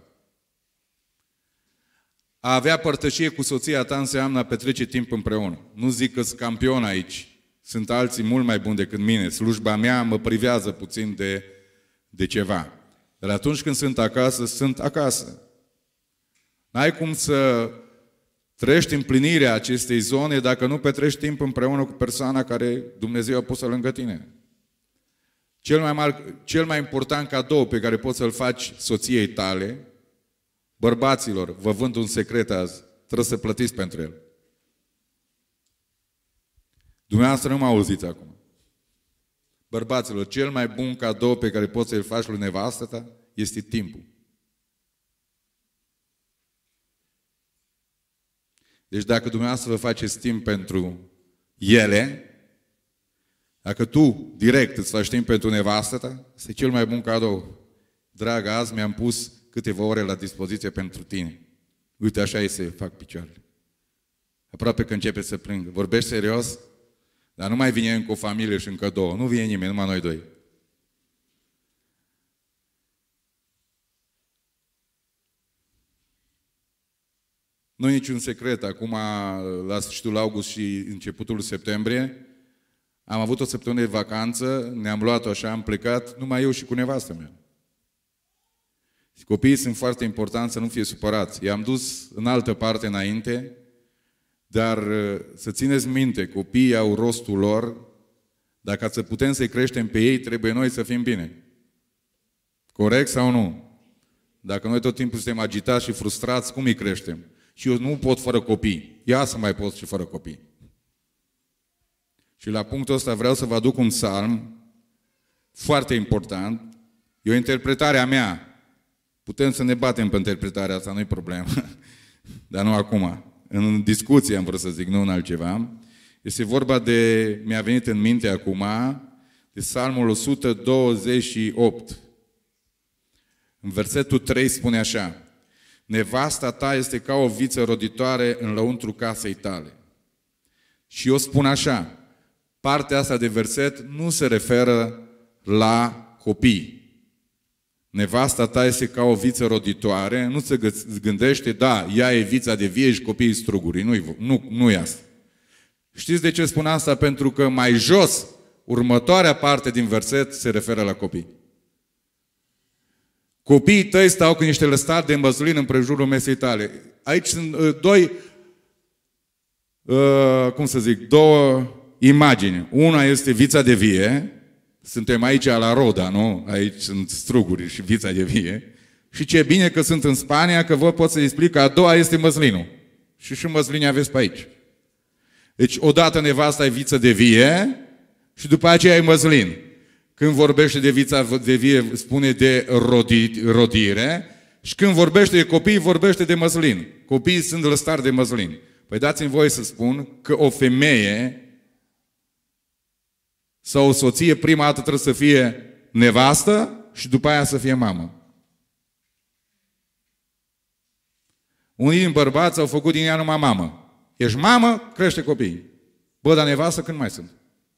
A avea părtășie cu soția ta înseamnă a petrece timp împreună. Nu zic că sunt campion aici. Sunt alții mult mai buni decât mine. Slujba mea mă privează puțin de, de ceva. Dar atunci când sunt acasă, sunt acasă. N-ai cum să trăiești împlinirea acestei zone dacă nu petrești timp împreună cu persoana care Dumnezeu a pus-o lângă tine. Cel mai, mare, cel mai important cadou pe care poți să-l faci soției tale, bărbaților, vă vând un secret azi, trebuie să plătiți pentru el. Dumneavoastră nu mă auziți acum. Bărbaților, cel mai bun cadou pe care poți să-l faci lui nevastă ta este timpul. Deci dacă dumneavoastră vă faceți timp pentru ele, dacă tu direct îți faci timp pentru nevastă ta, este cel mai bun cadou. Dragă, azi mi-am pus câteva ore la dispoziție pentru tine. Uite, așa îi se fac picioarele. Aproape că începe să plângă. Vorbești serios? Dar nu mai vine încă o familie și încă două. Nu vine nimeni, numai noi doi. Nu e niciun secret. Acum, la sfârșitul august și începutul septembrie, am avut o săptămână de vacanță, ne-am luat-o așa, am plecat, numai eu și cu nevastă mea. Copiii sunt foarte importanți să nu fie supărați. I-am dus în altă parte înainte, dar să țineți minte, copiii au rostul lor, dacă să putem să-i creștem pe ei, trebuie noi să fim bine. Corect sau nu? Dacă noi tot timpul suntem agitați și frustrați, cum îi creștem? Și eu nu pot fără copii. Ia să mai pot și fără copii. Și la punctul ăsta vreau să vă aduc un psalm foarte important. E o interpretare a mea. Putem să ne batem pe interpretarea asta, nu-i problemă. Dar nu acum. În discuție am vrut să zic, nu în altceva. Este vorba de, mi-a venit în minte acum, de psalmul o sută douăzeci și opt. În versetul trei spune așa: nevasta ta este ca o viță roditoare în lăuntru casei tale. Și eu spun așa, partea asta de verset nu se referă la copii. Nevasta ta este ca o viță roditoare, nu se gândește, da, ea e vița de vie și copiii strugurii. Nu, nu, nu e asta. Știți de ce spun asta? Pentru că mai jos, următoarea parte din verset se referă la copii. Copiii tăi stau cu niște lăstari de măslin împrejurul mesei tale. Aici sunt uh, doi, uh, cum să zic, două imagini. Una este vița de vie. Suntem aici la Roda, nu? Aici sunt struguri și vița de vie. Și ce bine că sunt în Spania, că vă pot să explic că a doua este măslinul. Și și măslinii aveți pe aici. Deci odată nevasta e viță de vie și după aceea e măslin. Când vorbește de vița de vie, spune de rodi, rodire, și când vorbește de copii, vorbește de măslin. Copiii sunt lăstari de măslin. Păi dați-mi voie să spun că o femeie sau o soție prima dată trebuie să fie nevastă și după aia să fie mamă. Unii din bărbați au făcut din ea numai mamă. Ești mamă, crește copii. Bă, dar nevastă când mai sunt?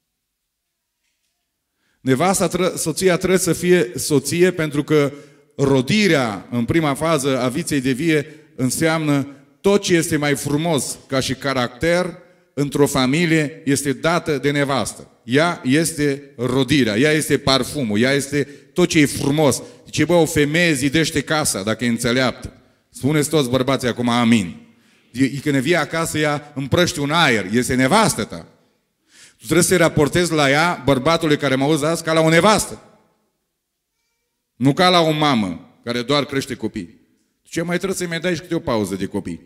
Nevasta, soția trebuie să fie soție pentru că rodirea în prima fază a viței de vie înseamnă tot ce este mai frumos ca și caracter într-o familie este dată de nevastă. Ea este rodirea, ea este parfumul, ea este tot ce e frumos. Zice, bă, o femeie zidește casa dacă e înțeleaptă. Spuneți toți bărbații acum amin. Când vine acasă, ea împrăște un aer, este nevastă ta. Tu trebuie să-i raportezi la ea, bărbatului care mă auzi azi, ca la o nevastă. Nu ca la o mamă care doar crește copii. Ce mai trebuie să-i mai dai și câte o pauză de copii.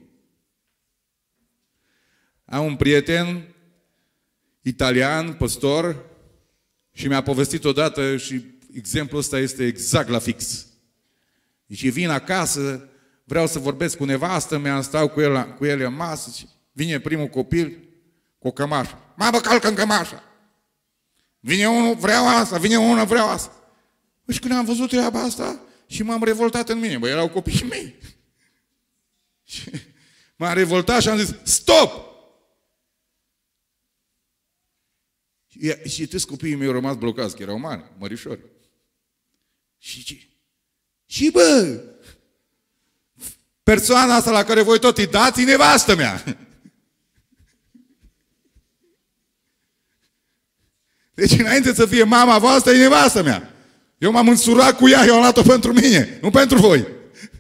Am un prieten italian, păstor, și mi-a povestit odată și exemplul ăsta este exact la fix. Deci vin acasă, vreau să vorbesc cu nevastă mea, stau cu el, cu el în masă și vine primul copil cu o cămașă. Mamă, calcă în cămașă! Vine unul, vreau asta, vine unul, vreau asta. Și când am văzut treaba asta și m-am revoltat în mine, bă, erau copiii mei. Și m-am revoltat și am zis, stop! Și, și toți copiii mei au rămas blocați, că erau mari, mărișori. Și ce? Și bă, persoana asta la care voi tot îi dați, e nevastă mea. Deci înainte să fie mama voastră, e nevastă mea. Eu m-am însurat cu ea, eu am luat-o pentru mine, nu pentru voi.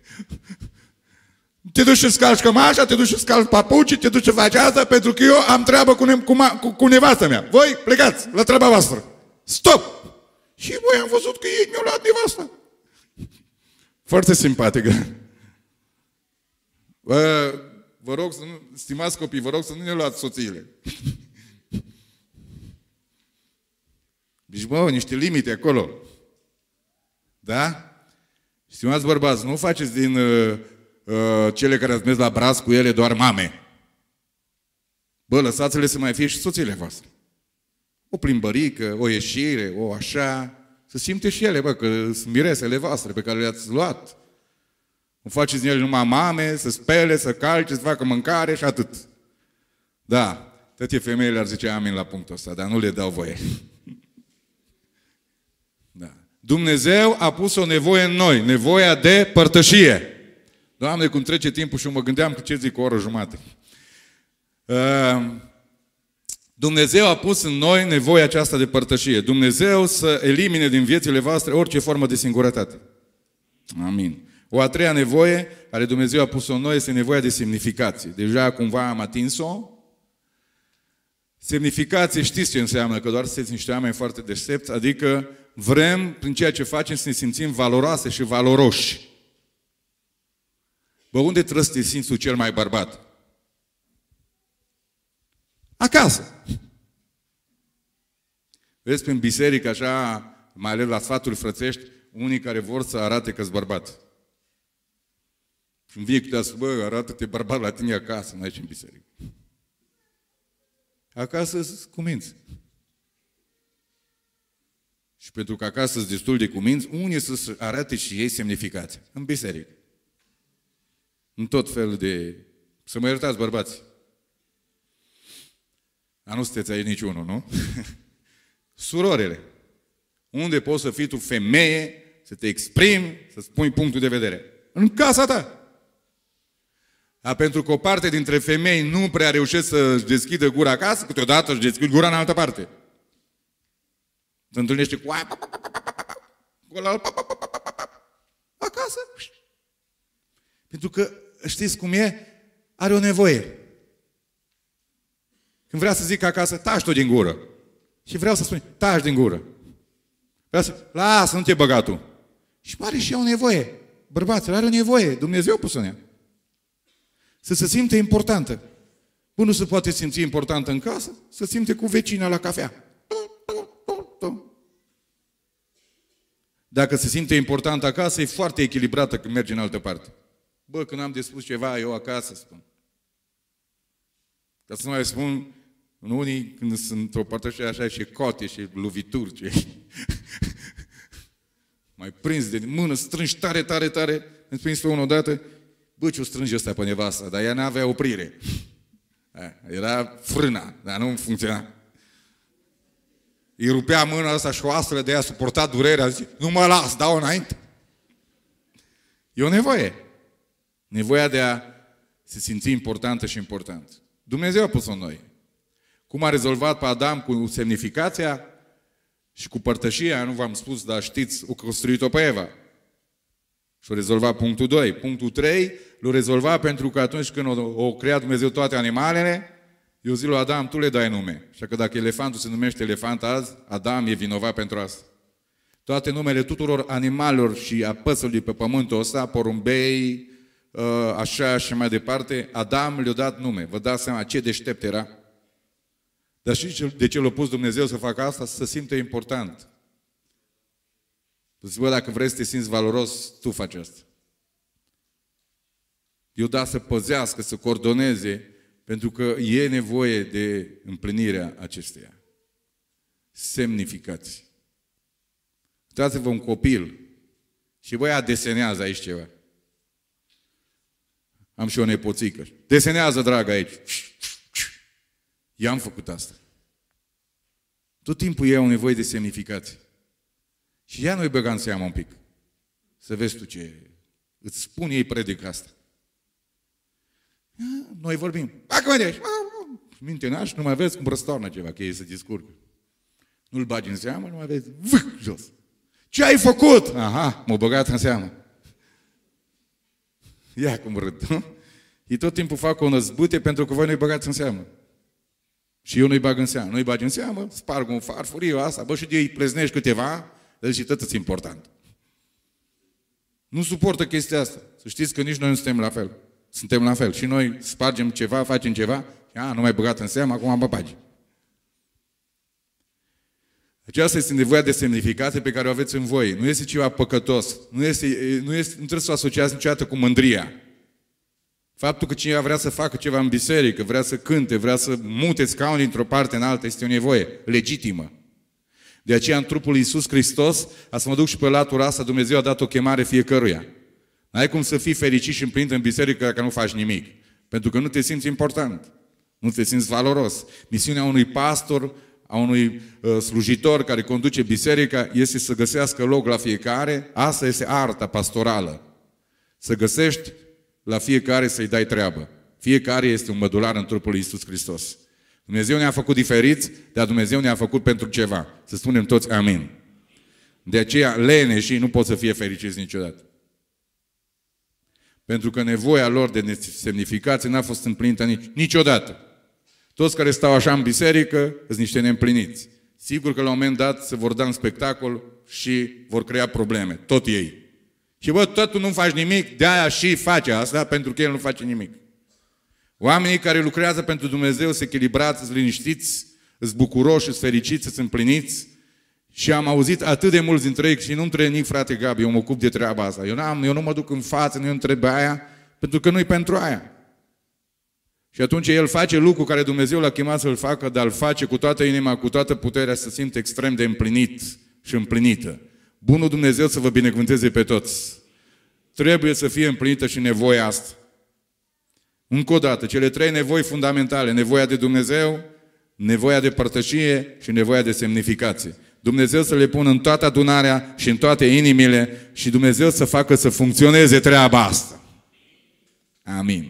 Te duci și scalci cămașa, te duci și scalci papucii, te duci și faci asta, pentru că eu am treabă cu, ne cu, cu, cu nevastă mea. Voi plecați la treaba voastră. Stop! Și voi am văzut că ei mi-au luat nevasta. Foarte simpatică. Vă, vă rog să nu, stimați copii, vă rog să nu ne luați soțiile. Deci, bă, niște limite acolo. Da? Stimați bărbați, nu faceți din uh, uh, cele care ați mers la braț cu ele doar mame. Bă, lăsați-le să mai fie și soțiile voastre. O plimbărică, o ieșire, o așa. Să simte și ele, bă, că sunt miresele voastre pe care le-ați luat. Nu faceți din ele numai mame, să spele, să calce, să facă mâncare și atât. Da, toate femeile ar zice amin la punctul ăsta, dar nu le dau voie. Da. Dumnezeu a pus o nevoie în noi, nevoia de părtășie. Doamne, cum trece timpul și eu mă gândeam că ce zic o oră jumate. Uh, Dumnezeu a pus în noi nevoia aceasta de părtășie. Dumnezeu să elimine din viețile voastre orice formă de singurătate. Amin. O a treia nevoie care Dumnezeu a pus-o în noi este nevoia de semnificație. Deja cumva am atins-o. Semnificație, știți ce înseamnă? Că doar sunteți niște oameni foarte deștepți, adică vrem, prin ceea ce facem, să ne simțim valoroase și valoroși. Bă, unde trebuie să te simți tu cel mai bărbat? Acasă. Vezi, prin biserică, așa, mai ales la sfaturi frățești, unii care vor să arate că-s bărbat. Și îmi vine câtea să, bă, arată-te bărbat la tine acasă, nu aici în biserică. Acasă sunt cuminți. Și pentru că acasă sunt destul de cuminți, unii să arate și ei semnificația. În biserică. În tot felul de... Să mă iertați, bărbați. Dar nu sunteți aici niciunul, nu? Surorele. Unde poți să fii tu femeie, să te exprimi, să spui punctul de vedere? În casa ta. Dar pentru că o parte dintre femei nu prea reușesc să-și deschidă gura acasă, câteodată își deschid gura în altă parte. Se întâlnește cu aia, acasă. Pentru că, știți cum e? Are o nevoie. Când vrea să zic acasă, taci tu din gură. Și vreau să spun, taci din gură. Vreau să, lasă, nu te băga tu. Și are și ea o nevoie. Bărbațul are o nevoie. Dumnezeu a pus-o în ea. Să se simte importantă. Bă, nu se poate simți importantă în casă, să simte cu vecina la cafea. Dacă se simte importantă acasă, e foarte echilibrată când merge în altă parte. Bă, când am de spus ceva, eu acasă spun. Ca să nu mai spun, unii când sunt o părtășie așa și cote și lovituri, ce... mai prins de mână, strângi tare, tare, tare, îmi prins pe unul odată, bă, ce-o strânge ăsta pe nevastă, dar ea n-avea oprire. Era frâna, dar nu funcționa. Îi rupea mâna asta și oasele de ea suporta durerea, zice, nu mă las, dau înainte. E o nevoie. Nevoia de a se simți importantă și important. Dumnezeu a pus-o în noi. Cum a rezolvat pe Adam cu semnificația și cu părtășia, nu v-am spus, dar știți, o construit-o pe Eva. Și-o rezolva punctul doi. Punctul trei l-o rezolva pentru că atunci când o, o crea Dumnezeu toate animalele, eu zic lui Adam, tu le dai nume. Așa că dacă elefantul se numește elefant azi, Adam e vinovat pentru asta. Toate numele tuturor animalelor și a păsărilor pe pământul ăsta, porumbei, așa și mai departe, Adam le-a dat nume. Vă dați seama ce deștept era? Dar știți de ce l-a pus Dumnezeu să facă asta? Să se simtă important. Zic, bă, dacă vrei să te simți valoros, tu faci asta. Eu da să păzească, să coordoneze, pentru că e nevoie de împlinirea acesteia. Semnificații. Uitați-vă un copil și băia desenează aici ceva. Am și o nepoțică. Desenează, dragă, aici. I-am făcut asta. Tot timpul ei au nevoie de semnificații. Și ea nu-i băga în seamă un pic. Să vezi tu ce... Îți spun ei predică asta. Noi vorbim. Bacă mă de aici. Mintenaș, nu mai vezi cum răstoarnă ceva, că ei se discurcă. Nu-l bagi în seamă, nu mai vezi. Vâh, jos. Ce ai făcut? Aha, m-a băgat în seamă. Ia cum râd, nu? Ei tot timpul fac o năzbâte pentru că voi nu-i băgați în seamă. Și eu nu-i bag în seamă. Nu-i bagi în seamă, sparg un farfurie, asta, bă, și de ei pleznești câteva, dar și tot e important. Nu suportă chestia asta. Să știți că nici noi nu suntem la fel. Suntem la fel. Și noi spargem ceva, facem ceva, și a, nu mai băgat în seamă, acum am băpagi. Aceasta este nevoia de semnificație pe care o aveți în voi. Nu este ceva păcătos. Nu, este, nu, este, nu trebuie să o asociați niciodată cu mândria. Faptul că cineva vrea să facă ceva în biserică, vrea să cânte, vrea să mute scaun dintr-o parte în alta, este o nevoie legitimă. De aceea, în trupul lui Iisus Hristos, a să mă duc și pe latura asta, Dumnezeu a dat o chemare fiecăruia. N-ai cum să fii fericit și împlinit în biserică dacă nu faci nimic. Pentru că nu te simți important. Nu te simți valoros. Misiunea unui pastor, a unui uh, slujitor care conduce biserica, este să găsească loc la fiecare. Asta este arta pastorală. Să găsești la fiecare să-i dai treabă. Fiecare este un mădular în trupul lui Iisus Hristos. Dumnezeu ne-a făcut diferiți, dar Dumnezeu ne-a făcut pentru ceva. Să spunem toți amin. De aceea, leneșii nu pot să fie fericiți niciodată. Pentru că nevoia lor de semnificație n-a fost împlinită nici, niciodată. Toți care stau așa în biserică sunt niște neîmpliniți. Sigur că la un moment dat se vor da în spectacol și vor crea probleme. Tot ei. Și bă, tot tu nu faci nimic, de-aia și face asta, pentru că el nu face nimic. Oamenii care lucrează pentru Dumnezeu sunt echilibrați, sunt liniștiți, sunt bucuroși, sunt fericiți, sunt împliniți. Și am auzit atât de mulți dintre ei și nu-mi trebuie nimic, frate Gabi, eu mă ocup de treaba asta. Eu, n-am, eu nu mă duc în față, nu întreb aia, pentru că nu-i pentru aia. Și atunci el face lucru care Dumnezeu l-a chemat să-l facă, dar îl face cu toată inima, cu toată puterea, să simte extrem de împlinit și împlinită. Bunul Dumnezeu să vă binecuvânteze pe toți. Trebuie să fie împlinită și nevoia asta. Încă o dată, cele trei nevoi fundamentale, nevoia de Dumnezeu, nevoia de părtășie și nevoia de semnificație. Dumnezeu să le pună în toată adunarea și în toate inimile și Dumnezeu să facă să funcționeze treaba asta. Amin.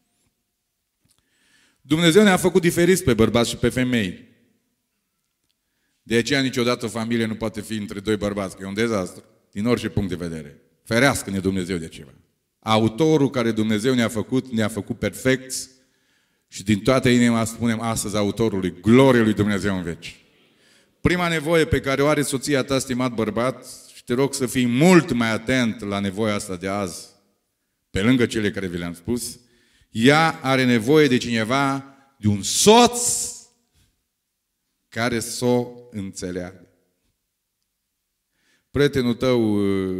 Dumnezeu ne-a făcut diferiți pe bărbați și pe femei. De aceea niciodată o familie nu poate fi între doi bărbați, că e un dezastru, din orice punct de vedere. Ferească-ne Dumnezeu de ceva. Autorul care Dumnezeu ne-a făcut, ne-a făcut perfecți și din toată inima spunem astăzi autorului, glorie lui Dumnezeu în veci. Prima nevoie pe care o are soția ta, stimat bărbat, și te rog să fii mult mai atent la nevoia asta de azi, pe lângă cele care vi le-am spus, ea are nevoie de cineva, de un soț care să o înțeleagă. Prietenul tău,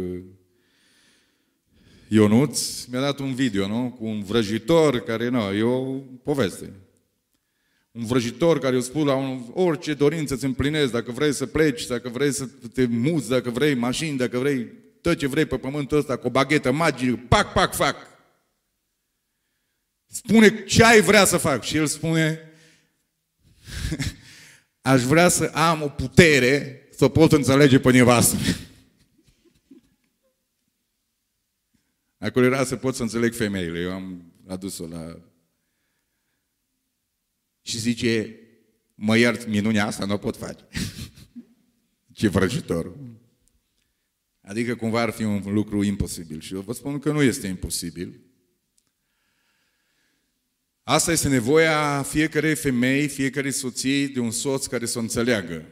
Ionuț, mi-a dat un video, nu? Cu un vrăjitor care, nu, e o poveste. Un vrăjitor care îi spune la un, orice dorință îți împlinezi, dacă vrei să pleci, dacă vrei să te muți, dacă vrei mașini, dacă vrei tot ce vrei pe pământul ăsta, cu o baghetă magică, pac, pac, fac. Spune ce ai vrea să fac. Și el spune, aș vrea să am o putere să pot înțelege pe nevastă. Acolo era să pot să înțeleg femeile. Eu am adus-o la... Și zice, mă iert, minunea asta nu o pot face. Ce vrăjitor. Adică cumva ar fi un lucru imposibil. Și eu vă spun că nu este imposibil. Asta este nevoia fiecarei femei, fiecarei soții de un soț care să o înțeleagă.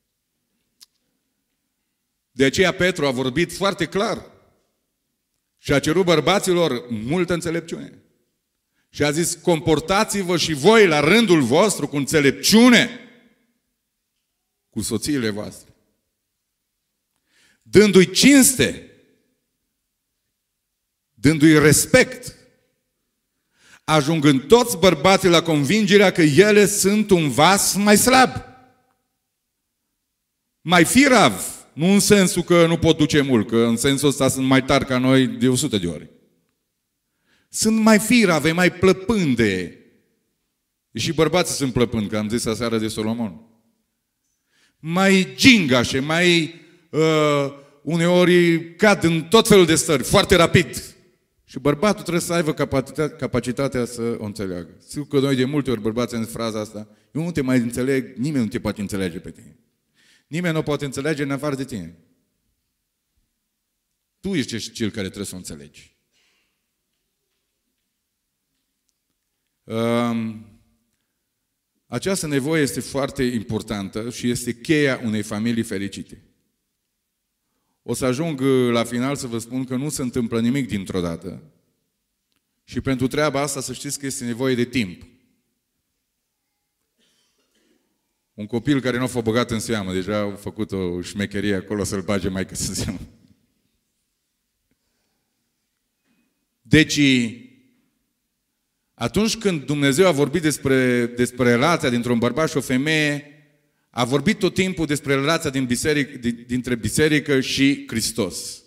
De aceea Petru a vorbit foarte clar și a cerut bărbaților multă înțelepciune. Și a zis, comportați-vă și voi la rândul vostru cu înțelepciune cu soțiile voastre. Dându-i cinste, dându-i respect, ajungând toți bărbații la convingerea că ele sunt un vas mai slab, mai firav, nu în sensul că nu pot duce mult, că în sensul ăsta sunt mai tari ca noi de o sută de ori. Sunt mai firave, mai plăpânde. Și bărbații sunt plăpând, că am zis aseară de Solomon. Mai gingașe, mai uh, uneori cad în tot felul de stări, foarte rapid. Și bărbatul trebuie să aibă capacitatea, capacitatea să o înțeleagă. Sigur că noi de multe ori bărbații în fraza asta, eu nu te mai înțeleg, nimeni nu te poate înțelege pe tine. Nimeni nu poate înțelege în afară de tine. Tu ești cel care trebuie să o înțelegi. Um, această nevoie este foarte importantă și este cheia unei familii fericite. O să ajung la final să vă spun că nu se întâmplă nimic dintr-o dată. Și pentru treaba asta să știți că este nevoie de timp. Un copil care nu a fost băgat în seamă, deja au făcut o șmecherie acolo să-l bage mai că în seamă. Deci, atunci când Dumnezeu a vorbit despre, despre relația dintre un bărbat și o femeie, a vorbit tot timpul despre relația din biseric, dintre biserică și Hristos.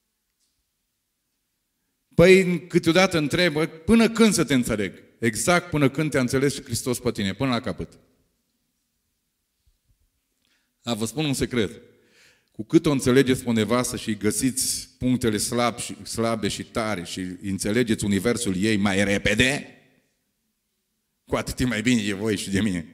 Păi câteodată întreb, până când să te înțeleg? Exact până când te-a înțeles și Hristos pe tine, până la capăt. Dar vă spun un secret. Cu cât o înțelegeți pe nevastă și găsiți punctele slab și, slabe și tare și înțelegeți universul ei mai repede, cu atât e mai bine de voi și de mine.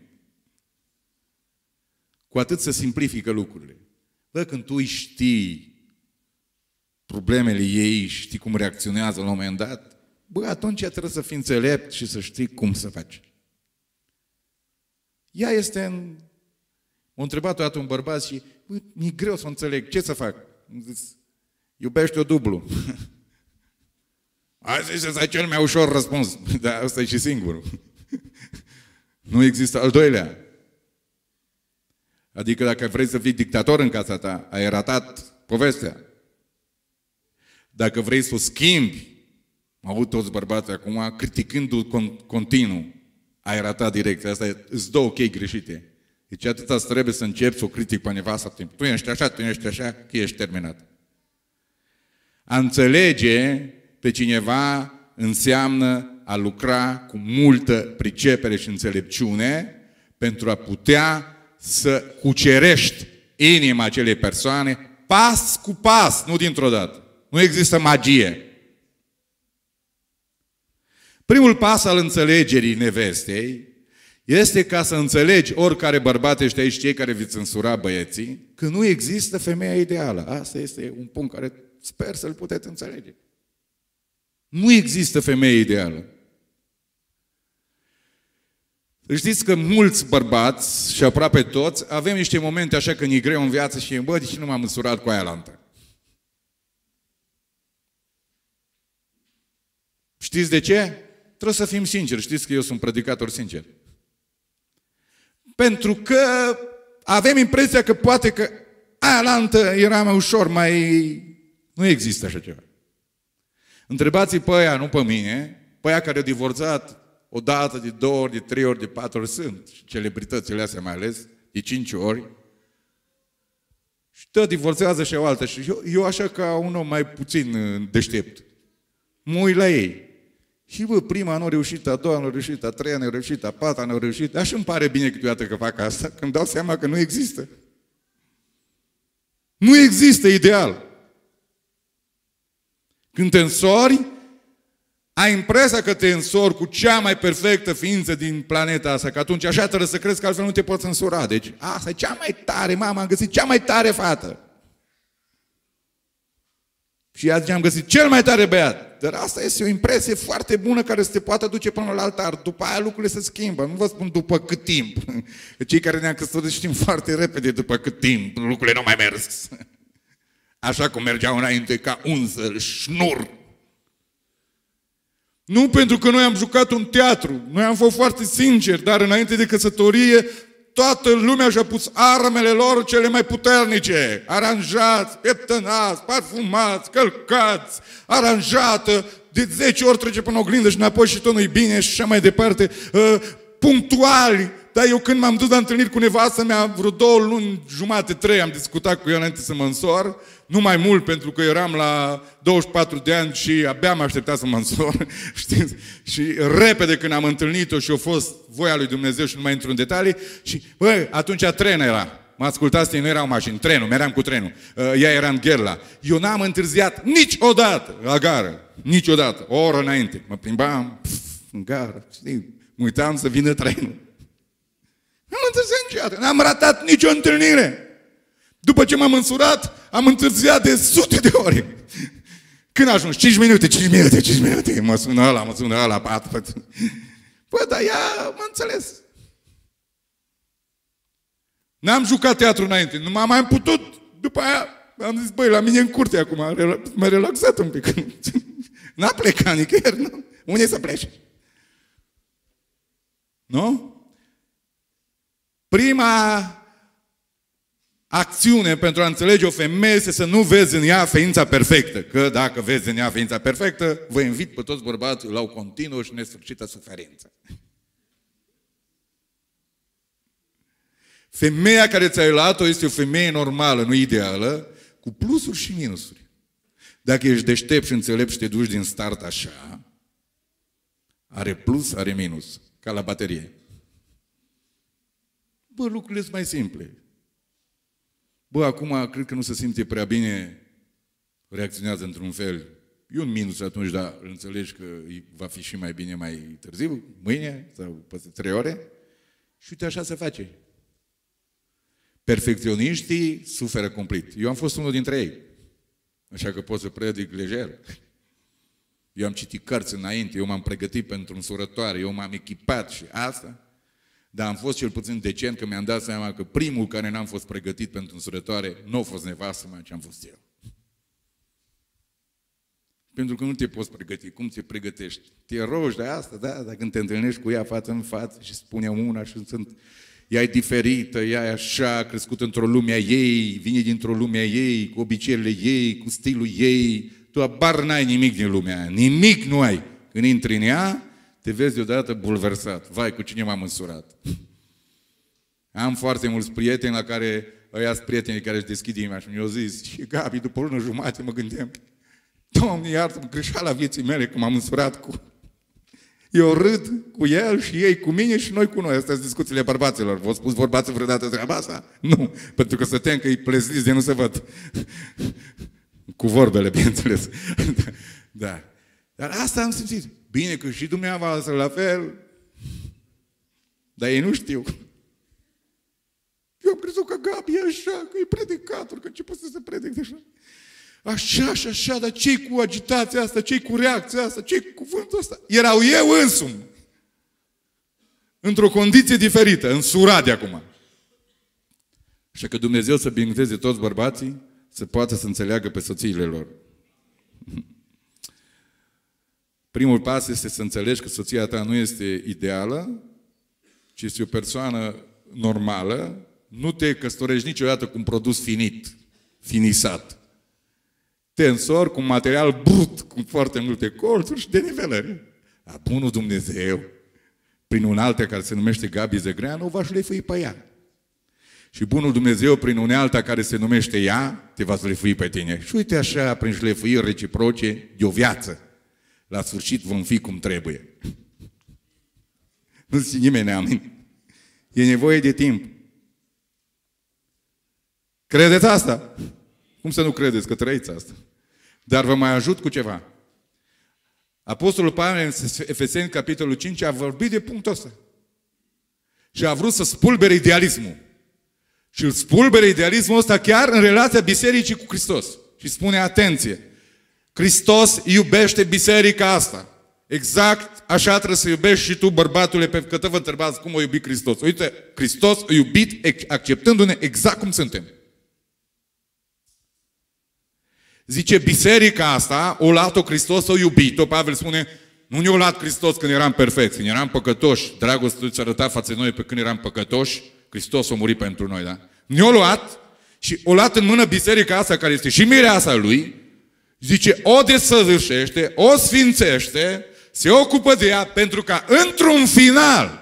Cu atât se simplifică lucrurile. Bă, când tu știi problemele ei, știi cum reacționează la un moment dat, bă, atunci trebuie să fii înțelept și să știi cum să faci. Ea este în... M-a întrebat odată un bărbat și, bă, mi-e greu să o înțeleg, ce să fac? Am zis, iubește-o dublu. Asta este cel mai ușor răspuns. Dar ăsta e și singurul. Nu există al doilea. Adică dacă vrei să fii dictator în casa ta, ai ratat povestea. Dacă vrei să o schimbi, am avut toți bărbații acum, criticându-l continuu, ai ratat direcția. Asta e, îți două chei greșite. Deci atâta îți trebuie să începi să o critic pe nevastă timp. Tu ești așa, tu ești așa, că ești terminat. A înțelege pe cineva înseamnă a lucra cu multă pricepere și înțelepciune pentru a putea să cucerești inima acelei persoane pas cu pas, nu dintr-o dată. Nu există magie. Primul pas al înțelegerii nevestei este ca să înțelegi, oricare bărbat ești aici, cei care vi censura băieții, că nu există femeia ideală. Asta este un punct care sper să-l puteți înțelege. Nu există femeie ideală. Știți că mulți bărbați și aproape toți avem niște momente așa că ne-i greu în viață și bă, de ce nu m-am măsurat cu aia la altă? Știți de ce? Trebuie să fim sinceri. Știți că eu sunt predicator sincer. Pentru că avem impresia că poate că aia la altă era mai ușor, mai... Nu există așa ceva. Întrebați-i pe aia, nu pe mine, pe aia care a divorțat o dată, de două ori, de trei ori, de patru ori, sunt celebritățile astea mai ales, de cinci ori, și tot divorțează și o altă. Și eu, eu așa ca un om mai puțin deștept, mă uit la ei. Și bă, prima nu a reușit, a doua nu a reușit, a treia nu a reușit, a patra nu a reușit. Așa îmi pare bine câteodată că fac asta, că îmi dau seama că nu există. Nu există ideal. Când te însori, ai impresia că te însori cu cea mai perfectă ființă din planeta asta, că atunci așa trebuie să crezi că altfel nu te poți însura. Deci, asta e cea mai tare, mama, am găsit cea mai tare fată. Și ea zice, am găsit cel mai tare băiat. Dar asta este o impresie foarte bună care să te poată duce până la altar. După aia lucrurile se schimbă. Nu vă spun după cât timp. Cei care ne-am căsătorit știm foarte repede după cât timp lucrurile nu mai merg. Așa cum mergeau înainte ca unză, șnur. Nu pentru că noi am jucat un teatru. Noi am fost foarte sinceri, dar înainte de căsătorie toată lumea și-a pus armele lor cele mai puternice. Aranjați, pieptănați, parfumați, călcați, aranjată, de zece ori trece până oglindă și înapoi și tot nu-i bine și așa mai departe. Uh, punctuali. Dar eu când m-am dus la întâlniri cu nevastă mea, vreo două luni, jumate, trei, am discutat cu ea înainte să mă însor. Nu mai mult, pentru că eram la douăzeci și patru de ani și abia m-a așteptat să mă însor. Știți? Și repede când am întâlnit-o și a fost voia lui Dumnezeu și nu mai intru în detalii, și, băi, atunci tren era. Mă ascultați, ei nu erau mașini, trenul, meream cu trenul. Ea era în Gherla. Eu n-am întârziat niciodată la gară. Niciodată. O oră înainte. Mă plimbam pf, în gară. Știi? Mă uitam să vină trenul. N-am întârziat niciodată. N-am ratat nicio întâlnire. După ce m-am însurat, am întârziat de sute de ore. Când ajungi? cinci minute, cinci minute, cinci minute. Mă sună ăla, mă sună ăla, patru. Păi, dar ea m-a înțeles. N-am jucat teatru înainte, nu m-am mai putut. După aia am zis, băi, la mine în curte acum, m-a relaxat un pic. N-a plecat nicăieri, nu? Unde să pleci? Nu? Prima acțiune pentru a înțelege o femeie este să nu vezi în ea ființa perfectă. Că dacă vezi în ea ființa perfectă, vă invit pe toți bărbații la o continuă și nesfârșită suferință. Femeia care ți-ai luat-o este o femeie normală, nu ideală, cu plusuri și minusuri. Dacă ești deștept și înțelept și te duci din start așa, are plus, are minus, ca la baterie. Bă, lucrurile sunt mai simple. Bă, acum cred că nu se simte prea bine, reacționează într-un fel. E un minus atunci, dar îl înțelegi că va fi și mai bine mai târziu, mâine sau peste trei ore. Și uite, așa se face. Perfecționiștii suferă complet. Eu am fost unul dintre ei. Așa că pot să predic lejer. Eu am citit cărți înainte, eu m-am pregătit pentru însurătoare, eu m-am echipat și asta. Dar am fost cel puțin decent că mi-am dat seama că primul care n-am fost pregătit pentru însurătoare nu a fost nevastă mea, ci am fost eu. Pentru că nu te poți pregăti. Cum te pregătești? Te rogi de asta, da? Dacă când te întâlnești cu ea față în față și spune una și sunt... Ea e diferită, ea e așa, crescut într-o lume a ei, vine dintr-o lume a ei, cu obiceiurile ei, cu stilul ei. Tu abar n-ai nimic din lumea aia. Nimic nu ai. Când intri în ea, te vezi deodată bulversat. Vai, cu cine m-am însurat? Am foarte mulți prieteni la care, ăia sunt prietenii care își deschid inima și mi-au zis, și Gabi, după o lună jumate mă gândeam, Doamne, iartă-mă, greșeala vieții mele că m-am însurat cu... Eu râd cu el și ei cu mine și noi cu noi. Astea sunt discuțiile bărbaților. V-au spus bărbații vreodată treaba asta? Nu, pentru că să tem că îi plezliți de nu se văd. Cu vorbele, bineînțeles. Da. Dar asta am simțit. Bine că și dumneavoastră la fel, dar ei nu știu. Eu am crezut că Gabi e așa, că e predicator, că început să se predic așa. Așa și așa, dar ce-i cu agitația asta, ce-i cu reacția asta, ce-i cu cuvântul ăsta? Erau eu însumi. Într-o condiție diferită, însurat de acum. Așa că Dumnezeu să binecuvânteze toți bărbații, să poată să înțeleagă pe soțiile lor. Primul pas este să înțelegi că soția ta nu este ideală, ci este o persoană normală. Nu te căsătorești niciodată cu un produs finit, finisat. Te însori cu un material brut, cu foarte multe colțuri și denivelări. Dar bunul Dumnezeu, prin unealtă care se numește Gabi Zăgreanu, va șlefui pe ea. Și bunul Dumnezeu, prin unealta care se numește ea, te va șlefui pe tine. Și uite așa, prin șlefuiri reciproce, de o viață. La sfârșit vom fi cum trebuie. Nu zice nimeni amin. E nevoie de timp. Credeți asta? Cum să nu credeți că trăiți asta? Dar vă mai ajut cu ceva. Apostolul Pavel în Efeseni, capitolul cinci, a vorbit de punctul ăsta. Și a vrut să spulbere idealismul. Și îl spulbere idealismul ăsta chiar în relația bisericii cu Hristos. Și spune, atenție, Hristos iubește biserica asta. Exact așa trebuie să iubești și tu, bărbatule, pe că te vă întrebați cum o iubi Hristos. Uite, Hristos o iubit acceptându-ne exact cum suntem. Zice, biserica asta, o luat-o Hristos, o iubit-o. Pavel spune, nu ne-o luat Hristos când eram perfecți, când eram păcătoși. Dragostea ți-a arătat față de noi pe când eram păcătoși. Hristos a murit pentru noi, da? Ne-o luat și o luat în mână biserica asta, care este și mireasa lui. Zice, o desăvârșește, o sfințește, se ocupă de ea, pentru ca într-un final,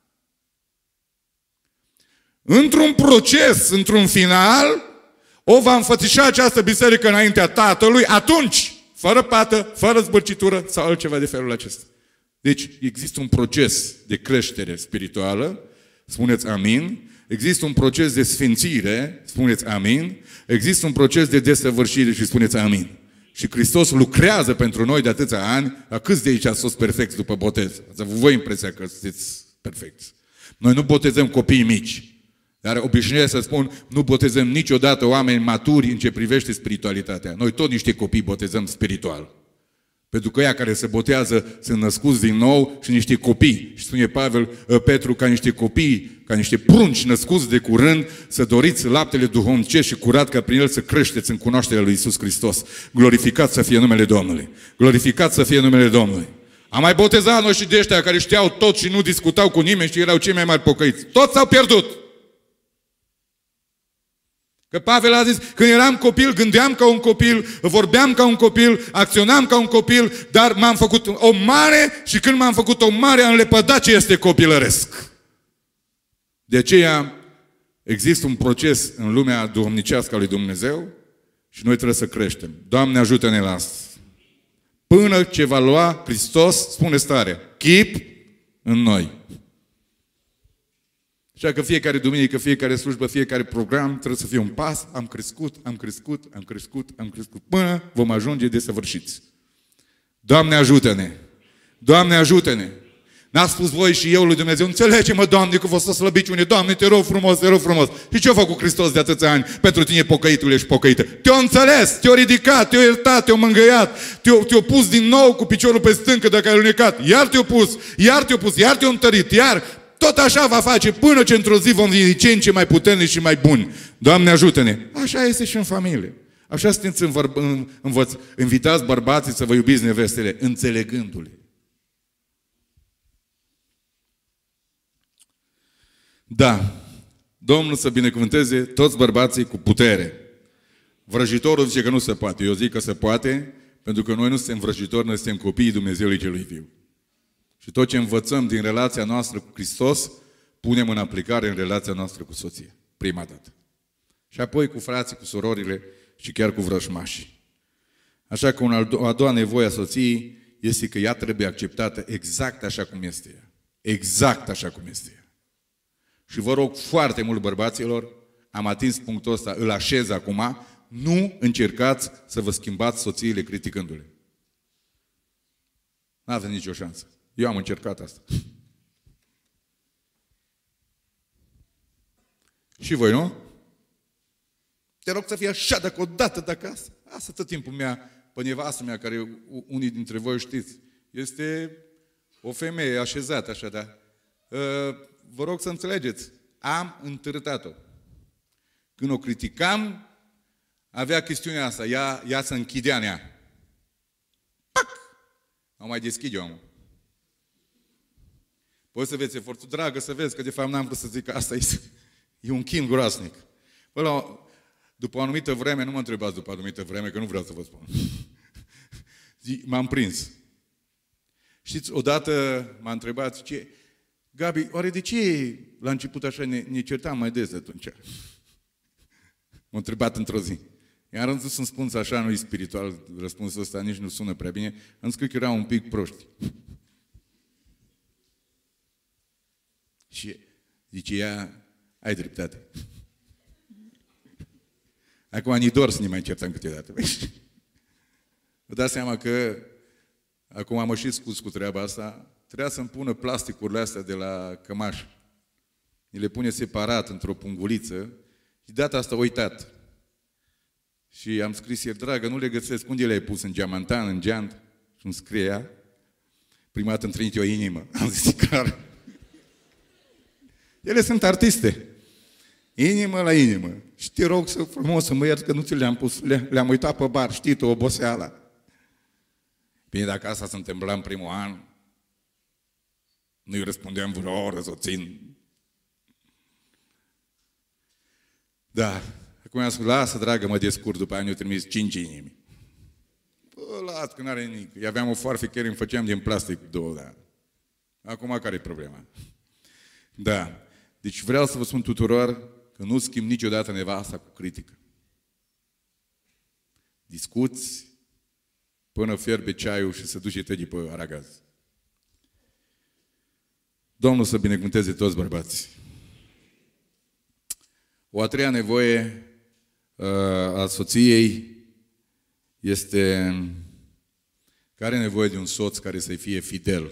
într-un proces, într-un final, o va înfățișa această biserică înaintea Tatălui, atunci, fără pată, fără zbârcitură sau altceva de felul acesta. Deci, există un proces de creștere spirituală, spuneți amin, există un proces de sfințire, spuneți amin, există un proces de desăvârșire și spuneți amin. Și Hristos lucrează pentru noi de atâția ani, la câți de aici ați fost perfecți după botez? Ați avut voi impresia că sunteți perfecți. Noi nu botezăm copii mici. Dar obișnuiesc să spun, nu botezăm niciodată oameni maturi în ce privește spiritualitatea. Noi tot niște copii botezăm spiritual. Pentru că ea care se botează sunt născuți din nou și niște copii. Și spune Pavel, Petru, ca niște copii, ca niște prunci născuți de curând, să doriți laptele duhovnicesc și curat, ca prin el să creșteți în cunoașterea lui Iisus Hristos. Glorificat să fie numele Domnului. Glorificat să fie numele Domnului. Am mai botezat noi și de ăștia care știau tot și nu discutau cu nimeni și erau cei mai mari pocăiți. Toți s-au pierdut. Că Pavel a zis, când eram copil, gândeam ca un copil, vorbeam ca un copil, acționam ca un copil, dar m-am făcut o mare și când m-am făcut o mare, am lepădat ce este copilăresc. De aceea există un proces în lumea duhovnicească a lui Dumnezeu și noi trebuie să creștem. Doamne, ajută-ne la asta. Până ce va lua Hristos, spune stare, chip în noi. Așa că fiecare duminică, fiecare slujbă, fiecare program trebuie să fie un pas. Am crescut, am crescut, am crescut, am crescut, până vom ajunge desăvârșiți. Doamne, ajută-ne! Doamne, ajută-ne! N-a spus voi și eu lui Dumnezeu, înțelege-mă, Doamne, că vă să slăbiciune. Doamne, te rog frumos, te rog frumos. Și ce-a făcut Hristos de atâția ani pentru tine, pocăitule și pocăită? Te-a înțeles, te-a ridicat, te-a iertat, te-a mângâiat, te-a, te-a pus din nou cu piciorul pe stâncă dacă ai alunecat. Iar te-a pus, iar te-a pus, iar te-a întărit, iar... Tot așa va face până ce într-o zi vom fi ce în ce mai puternici și mai buni. Doamne, ajută-ne! Așa este și în familie. Așa sunteți învăț, invitați bărbații să vă iubiți nevestele, înțelegându-le. Da, Domnul să binecuvânteze toți bărbații cu putere. Vrăjitorul zice că nu se poate. Eu zic că se poate, pentru că noi nu suntem vrăjitori, noi suntem copiii Dumnezeului Celui Viu. Și tot ce învățăm din relația noastră cu Hristos, punem în aplicare în relația noastră cu soția. Prima dată. Și apoi cu frații, cu surorile și chiar cu vrăjmașii. Așa că o a doua nevoie a soției este că ea trebuie acceptată exact așa cum este ea. Exact așa cum este ea. Și vă rog foarte mult, bărbaților, am atins punctul ăsta, îl așez acum, nu încercați să vă schimbați soțiile criticându-le. N-aveți nicio șansă. Eu am încercat asta. Și voi, nu? Te rog să fie așa dacă odată de acasă. Asta tot timpul mea, pe nevastă mea, care unii dintre voi știți, este o femeie așezată așa, da? Vă rog să înțelegeți. Am întârătat-o. Când o criticam, avea chestiunea asta. Ea, ea se închidea în ea. Pac! Nu mai deschid eu, omul. Poți să vezi efortul, dragă, să vezi că de fapt n-am vrut să zic că asta este. E un chin groasnic. Păi la, după o anumită vreme, nu mă întrebați după o anumită vreme, că nu vreau să vă spun. M-am prins. Știți, odată m-a întrebat, ce, Gabi, oare de ce la început așa ne, ne certam mai des atunci? M-a întrebat într-o zi. Iar am zis să-mi spun așa, nu-i spiritual, răspunsul ăsta nici nu sună prea bine, am zis că erau un pic proști. Și zice ea, ai dreptate. Acum ni dor să ne mai certăm câteodată. Vă dați seama că acum am și scuz cu treaba asta, trebuia să-mi pună plasticurile astea de la cămaș. Ni le pune separat într-o punguliță și data asta uitat. Și am scris ieri, dragă, nu le găsesc. Unde le-ai pus? În geamantan, în geant? Și îmi scrie ea. Prima dată îmi trimite o inimă. Am zis, clar. Ele sunt artiste. Inimă la inimă. Și te rog să frumos să mă ierți că nu ți le-am pus, le-am uitat pe bar, știi tu, oboseala. Bine, dacă asta se întâmpla în primul an, nu-i răspundeam vreo oră să o țin. Da. Acum am spus, lasă, dragă, mă descurc, după aia mi-au trimis cinci inimi. Bă, las, că n-are nimic. Eu aveam o foarfă, chiar îmi făceam din plastic două, da. Acum care e problema? Da. Deci vreau să vă spun tuturor că nu schimb niciodată nevasta cu critică. Discuți până fierbe ceaiul și se duce tădii pe aragaz. Domnul să binecuvânteze toți bărbații. O a treia nevoie uh, a soției este că are nevoie de un soț care să-i fie fidel.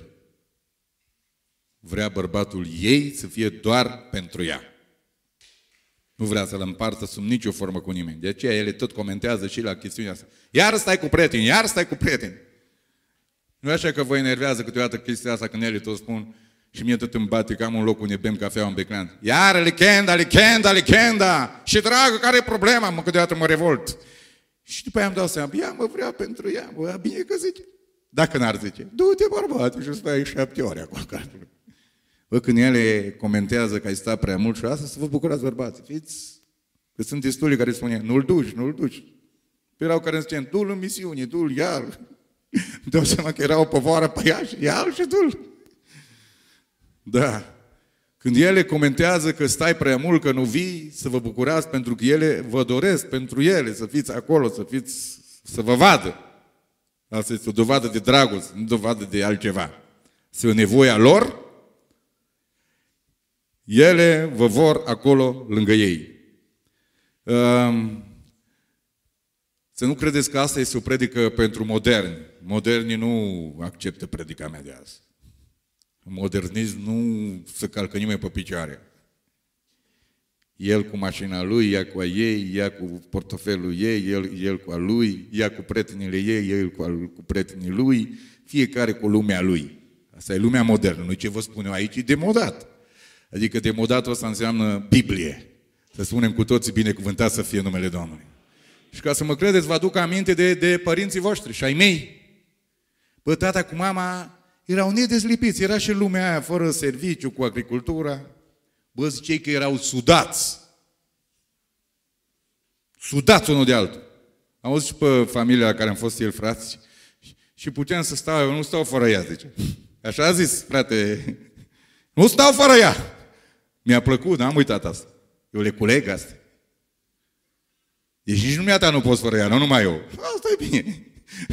Vrea bărbatul ei să fie doar pentru ea. Nu vrea să-l împartă sub nicio formă cu nimeni. De aceea ele tot comentează și la chestiunea asta. Iar stai cu prieteni, iar stai cu prieteni. Nu e așa că vă enervează câteodată chestia asta când ele tot spun și mie tot îmi bate că am un loc unde bem cafea în beclan. Iar Lichenda, Lichenda, Lichenda! Și dragă, care e problema? Mă, câteodată mă revolt. Și după aia îmi dau seama, ea mă vrea pentru ea, bă, bine că zice. Dacă n-ar zice, du-te bărbate și stai șapte ore acolo. Bă, când ele comentează că ai stat prea mult și asta, să vă bucurați bărbați. Fiți, că sunt destuli care spune, nu-l duci, nu-l duci. Erau care îmi spune, du-l în misiune, du-l, ia-l. Îmi dau seama că era o povară pe ea și ia-l și du-l. Da. Când ele comentează că stai prea mult, că nu vii, să vă bucurați pentru că ele vă doresc pentru ele, să fiți acolo, să fiți, să vă vadă. Asta este o dovadă de dragoste, nu dovadă de altceva. Este o nevoie a lor, ele vă vor acolo lângă ei. Să nu credeți că asta este o predică pentru moderni. Modernii nu acceptă predica mea de azi. Modernism nu se calcă nimeni pe picioare. El cu mașina lui, ea cu a ei, ea cu portofelul ei, el, el cu a lui, ea cu prietenile ei, el cu, al, cu prietenii lui, fiecare cu lumea lui. Asta e lumea modernă, nu ce vă spun eu aici, e demodat. Adică demodatul ăsta înseamnă Biblie. Să spunem cu toții binecuvântat să fie numele Domnului. Și ca să mă credeți, vă aduc aminte de, de părinții voștri și ai mei. Bă, tata cu mama erau nedezlipiți, era și lumea aia fără serviciu cu agricultura. Bă, zicei că erau sudați. Sudați unul de altul. Am auzit și pe familia la care am fost el frați și puteam să stau, eu nu stau fără ea, zice. Așa a zis, frate, nu stau fără ea. Mi-a plăcut, n-am uitat asta. Eu le culeg asta. Deci nici lumea nu poți fără ea, nu numai eu. Asta e bine.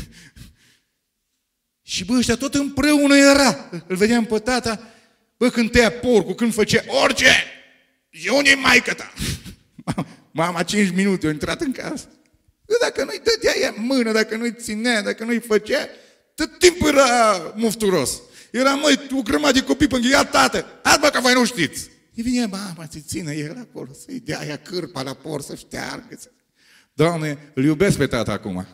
Și bă, ăștia tot împreună era. Îl vedeam pe tata, bă, când tăia porcul, când făcea orice. Și unde-i maică ta? Mama, cinci minute, a intrat în casă. Bă, dacă nu-i dădea ea mână, dacă nu-i ținea, dacă nu-i făcea, tot timpul era mufturos. Era, măi, o grămadă de copii până ia tată, azi bă, că voi nu știți. Și vine mama, să țină el acolo, să-i dea aia cârpa la por, să șteargă. Doamne, îl iubesc pe tata acum.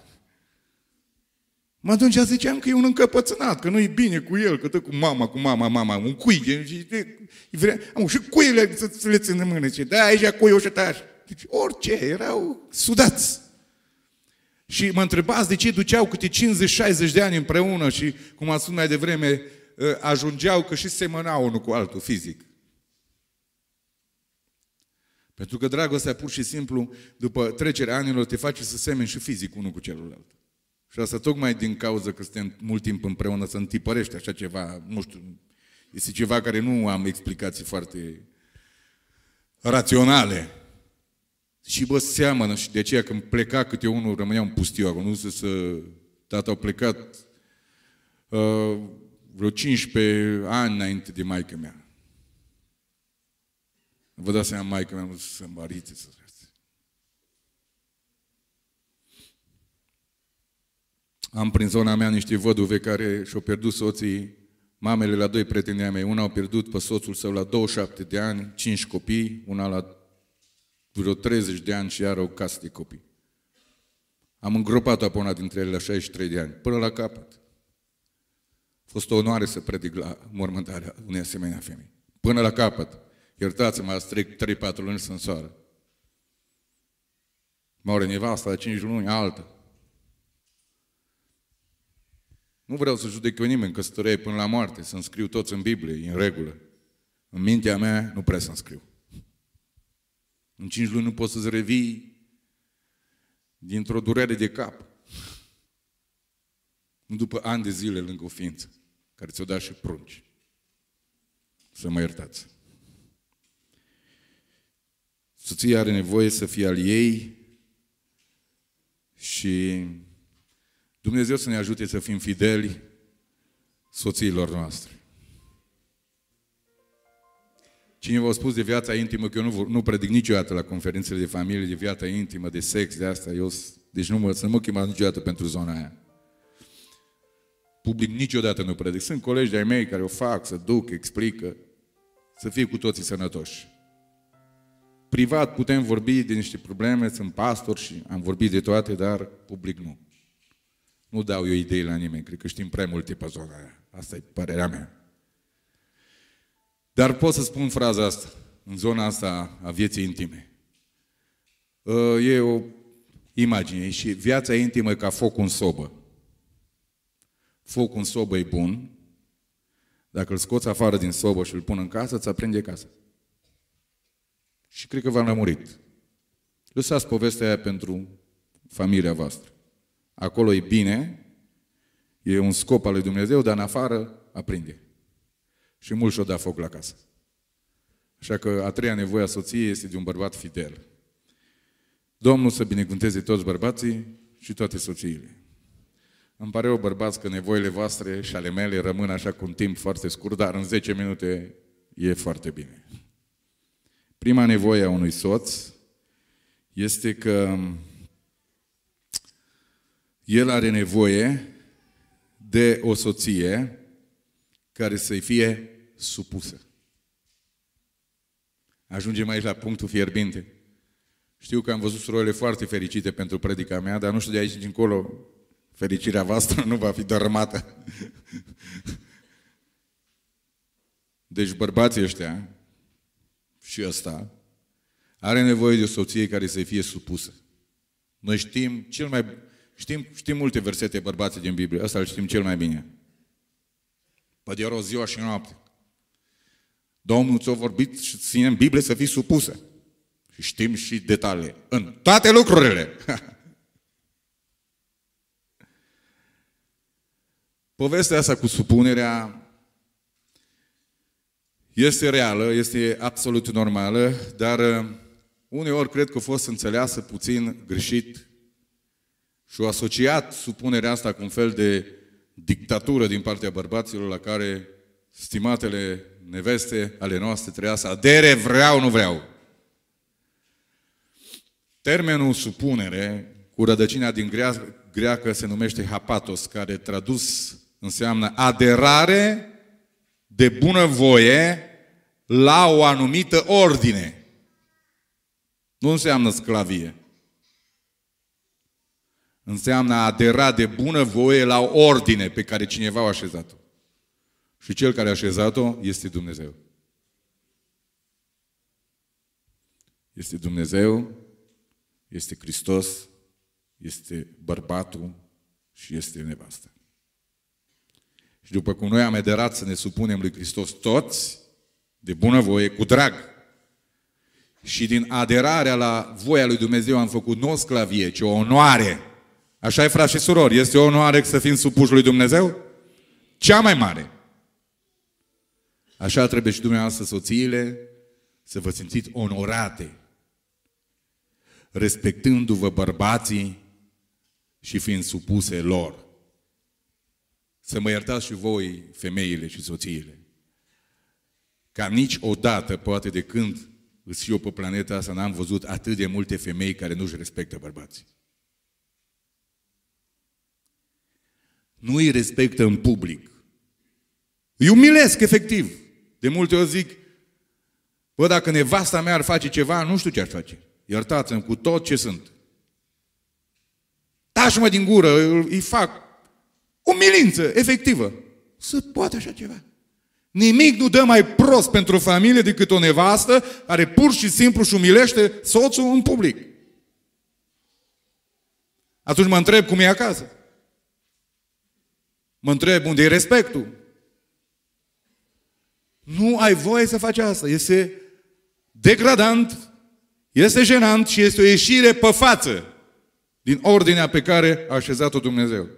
Mă atunci ziceam că e un încăpățânat, că nu-i bine cu el, că tot cu mama, cu mama, mama, un cui. Și, vrea, am, și cuile să, să le țină mână. Și da, aici cuiul și tași. Deci orice, erau sudați. Și mă întrebați de ce duceau câte cincizeci șaizeci de ani împreună și, cum am spus mai devreme, ajungeau că și semănau unul cu altul fizic. Pentru că dragostea pur și simplu, după trecerea anilor, te face să semeni și fizic unul cu celălalt. Și asta tocmai din cauza că suntem mult timp împreună, să întipărești așa ceva, nu știu, este ceva care nu am explicații foarte raționale. Și bă, seamănă, și de aceea când pleca câte unul, rămânea un pustiu acolo. Nu știu să... Tata au plecat uh, vreo cincisprezece ani înainte de maică mea. Vă dați seama, maică mea, nu să mărite, să Am prin zona mea niște văduve care și-au pierdut soții, mamele la doi prieteni ai mei. Una au pierdut pe soțul său la douăzeci și șapte de ani, cinci copii, una la vreo treizeci de ani și iar o casă de copii. Am îngropat-o pe una dintre ele la șaizeci și trei de ani, până la capăt. A fost o onoare să predic la mormântarea unei asemenea femei. Până la capăt. Iertați-mă, azi trec trei patru luni să însoară. Moare nevasta la cinci luni, altă. Nu vreau să judec pe nimeni căsătoria până la moarte, să înscriu toți în Biblie, e în regulă. În mintea mea nu prea să înscriu. În cinci luni nu poți să-ți revii dintr-o durere de cap. Nu după ani de zile lângă o ființă care ți-o da și prunci. Să mă iertați. Soția are nevoie să fie al ei și Dumnezeu să ne ajute să fim fideli soțiilor noastre. Cine v-a spus de viața intimă, că eu nu, nu predic niciodată la conferințele de familie, de viața intimă, de sex, de asta, eu, deci nu mă, să nu mă chemați niciodată pentru zona aia. Public niciodată nu predic. Sunt colegi de-ai mei care o fac, să duc, explică, să fie cu toții sănătoși. Privat putem vorbi de niște probleme, sunt pastor și am vorbit de toate, dar public nu. Nu dau eu idei la nimeni, cred că știm prea multe pe zona aia. Asta e părerea mea. Dar pot să spun fraza asta, în zona asta a vieții intime. E o imagine și viața intimă e ca focul în sobă. Focul în sobă e bun, dacă îl scoți afară din sobă și îl pun în casă, îți aprinde casa. Și cred că v-am lămurit. Lăsați povestea aia pentru familia voastră. Acolo e bine, e un scop al lui Dumnezeu, dar în afară aprinde. Și mulți și-o da foc la casă. Așa că a treia nevoie a soției este de un bărbat fidel. Domnul să binecuvânteze toți bărbații și toate soțiile. Îmi pare rău, bărbați, că nevoile voastre și ale mele rămân așa cu un timp foarte scurt, dar în zece minute e foarte bine. Prima nevoie a unui soț este că el are nevoie de o soție care să-i fie supusă. Ajungem aici la punctul fierbinte. Știu că am văzut surorile foarte fericite pentru predica mea, dar nu știu de aici dincolo fericirea voastră nu va fi dărâmată. Deci bărbații ăștia și ăsta are nevoie de o soție care să-i fie supusă. Noi știm cel mai știm, știm multe versete bărbații din Biblie, ăsta îl știm cel mai bine. Păi de o ziua și noapte. Domnul ți-a vorbit și ține în Biblie să fii supusă. Și știm și detalii. În toate lucrurile. Povestea asta cu supunerea este reală, este absolut normală, dar uneori cred că a fost înțeleasă puțin greșit și a asociat supunerea asta cu un fel de dictatură din partea bărbaților la care stimatele neveste ale noastre trebuia să adere, vreau, nu vreau. Termenul supunere, cu rădăcina din greacă, se numește hapatos, care tradus înseamnă aderare de bunăvoie la o anumită ordine. Nu înseamnă sclavie. Înseamnă a adera de bunăvoie la o ordine pe care cineva a așezat-o. Și cel care a așezat-o este Dumnezeu. Este Dumnezeu, este Hristos, este bărbatul și este nevasta. Și după cum noi am aderat să ne supunem lui Hristos toți, de bunăvoie, cu drag, și din aderarea la voia lui Dumnezeu am făcut nu o sclavie, ci o onoare. Așa e, frați și surori, este o onoare să fim supuși lui Dumnezeu? Cea mai mare. Așa trebuie și dumneavoastră, soțiile, să vă simțiți onorate. respectându-vă bărbații și fiind supuse lor. Să mă iertați și voi, femeile și soțiile, ca niciodată, poate de când îs eu pe planeta asta, n-am văzut atât de multe femei care nu-și respectă bărbații. Nu îi respectă în public. Îi umilesc, efectiv. De multe ori zic, bă, dacă nevasta mea ar face ceva, nu știu ce ar face. Iertați-mi cu tot ce sunt. Taci-mă din gură, îi fac umilință, efectivă. Să poate așa ceva. Nimic nu dă mai prost pentru familie decât o nevastă care pur și simplu își umilește soțul în public. Atunci mă întreb cum e acasă. Mă întreb unde e respectul. Nu ai voie să faci asta. Este degradant, este jenant și este o ieșire pe față din ordinea pe care a așezat-o Dumnezeu.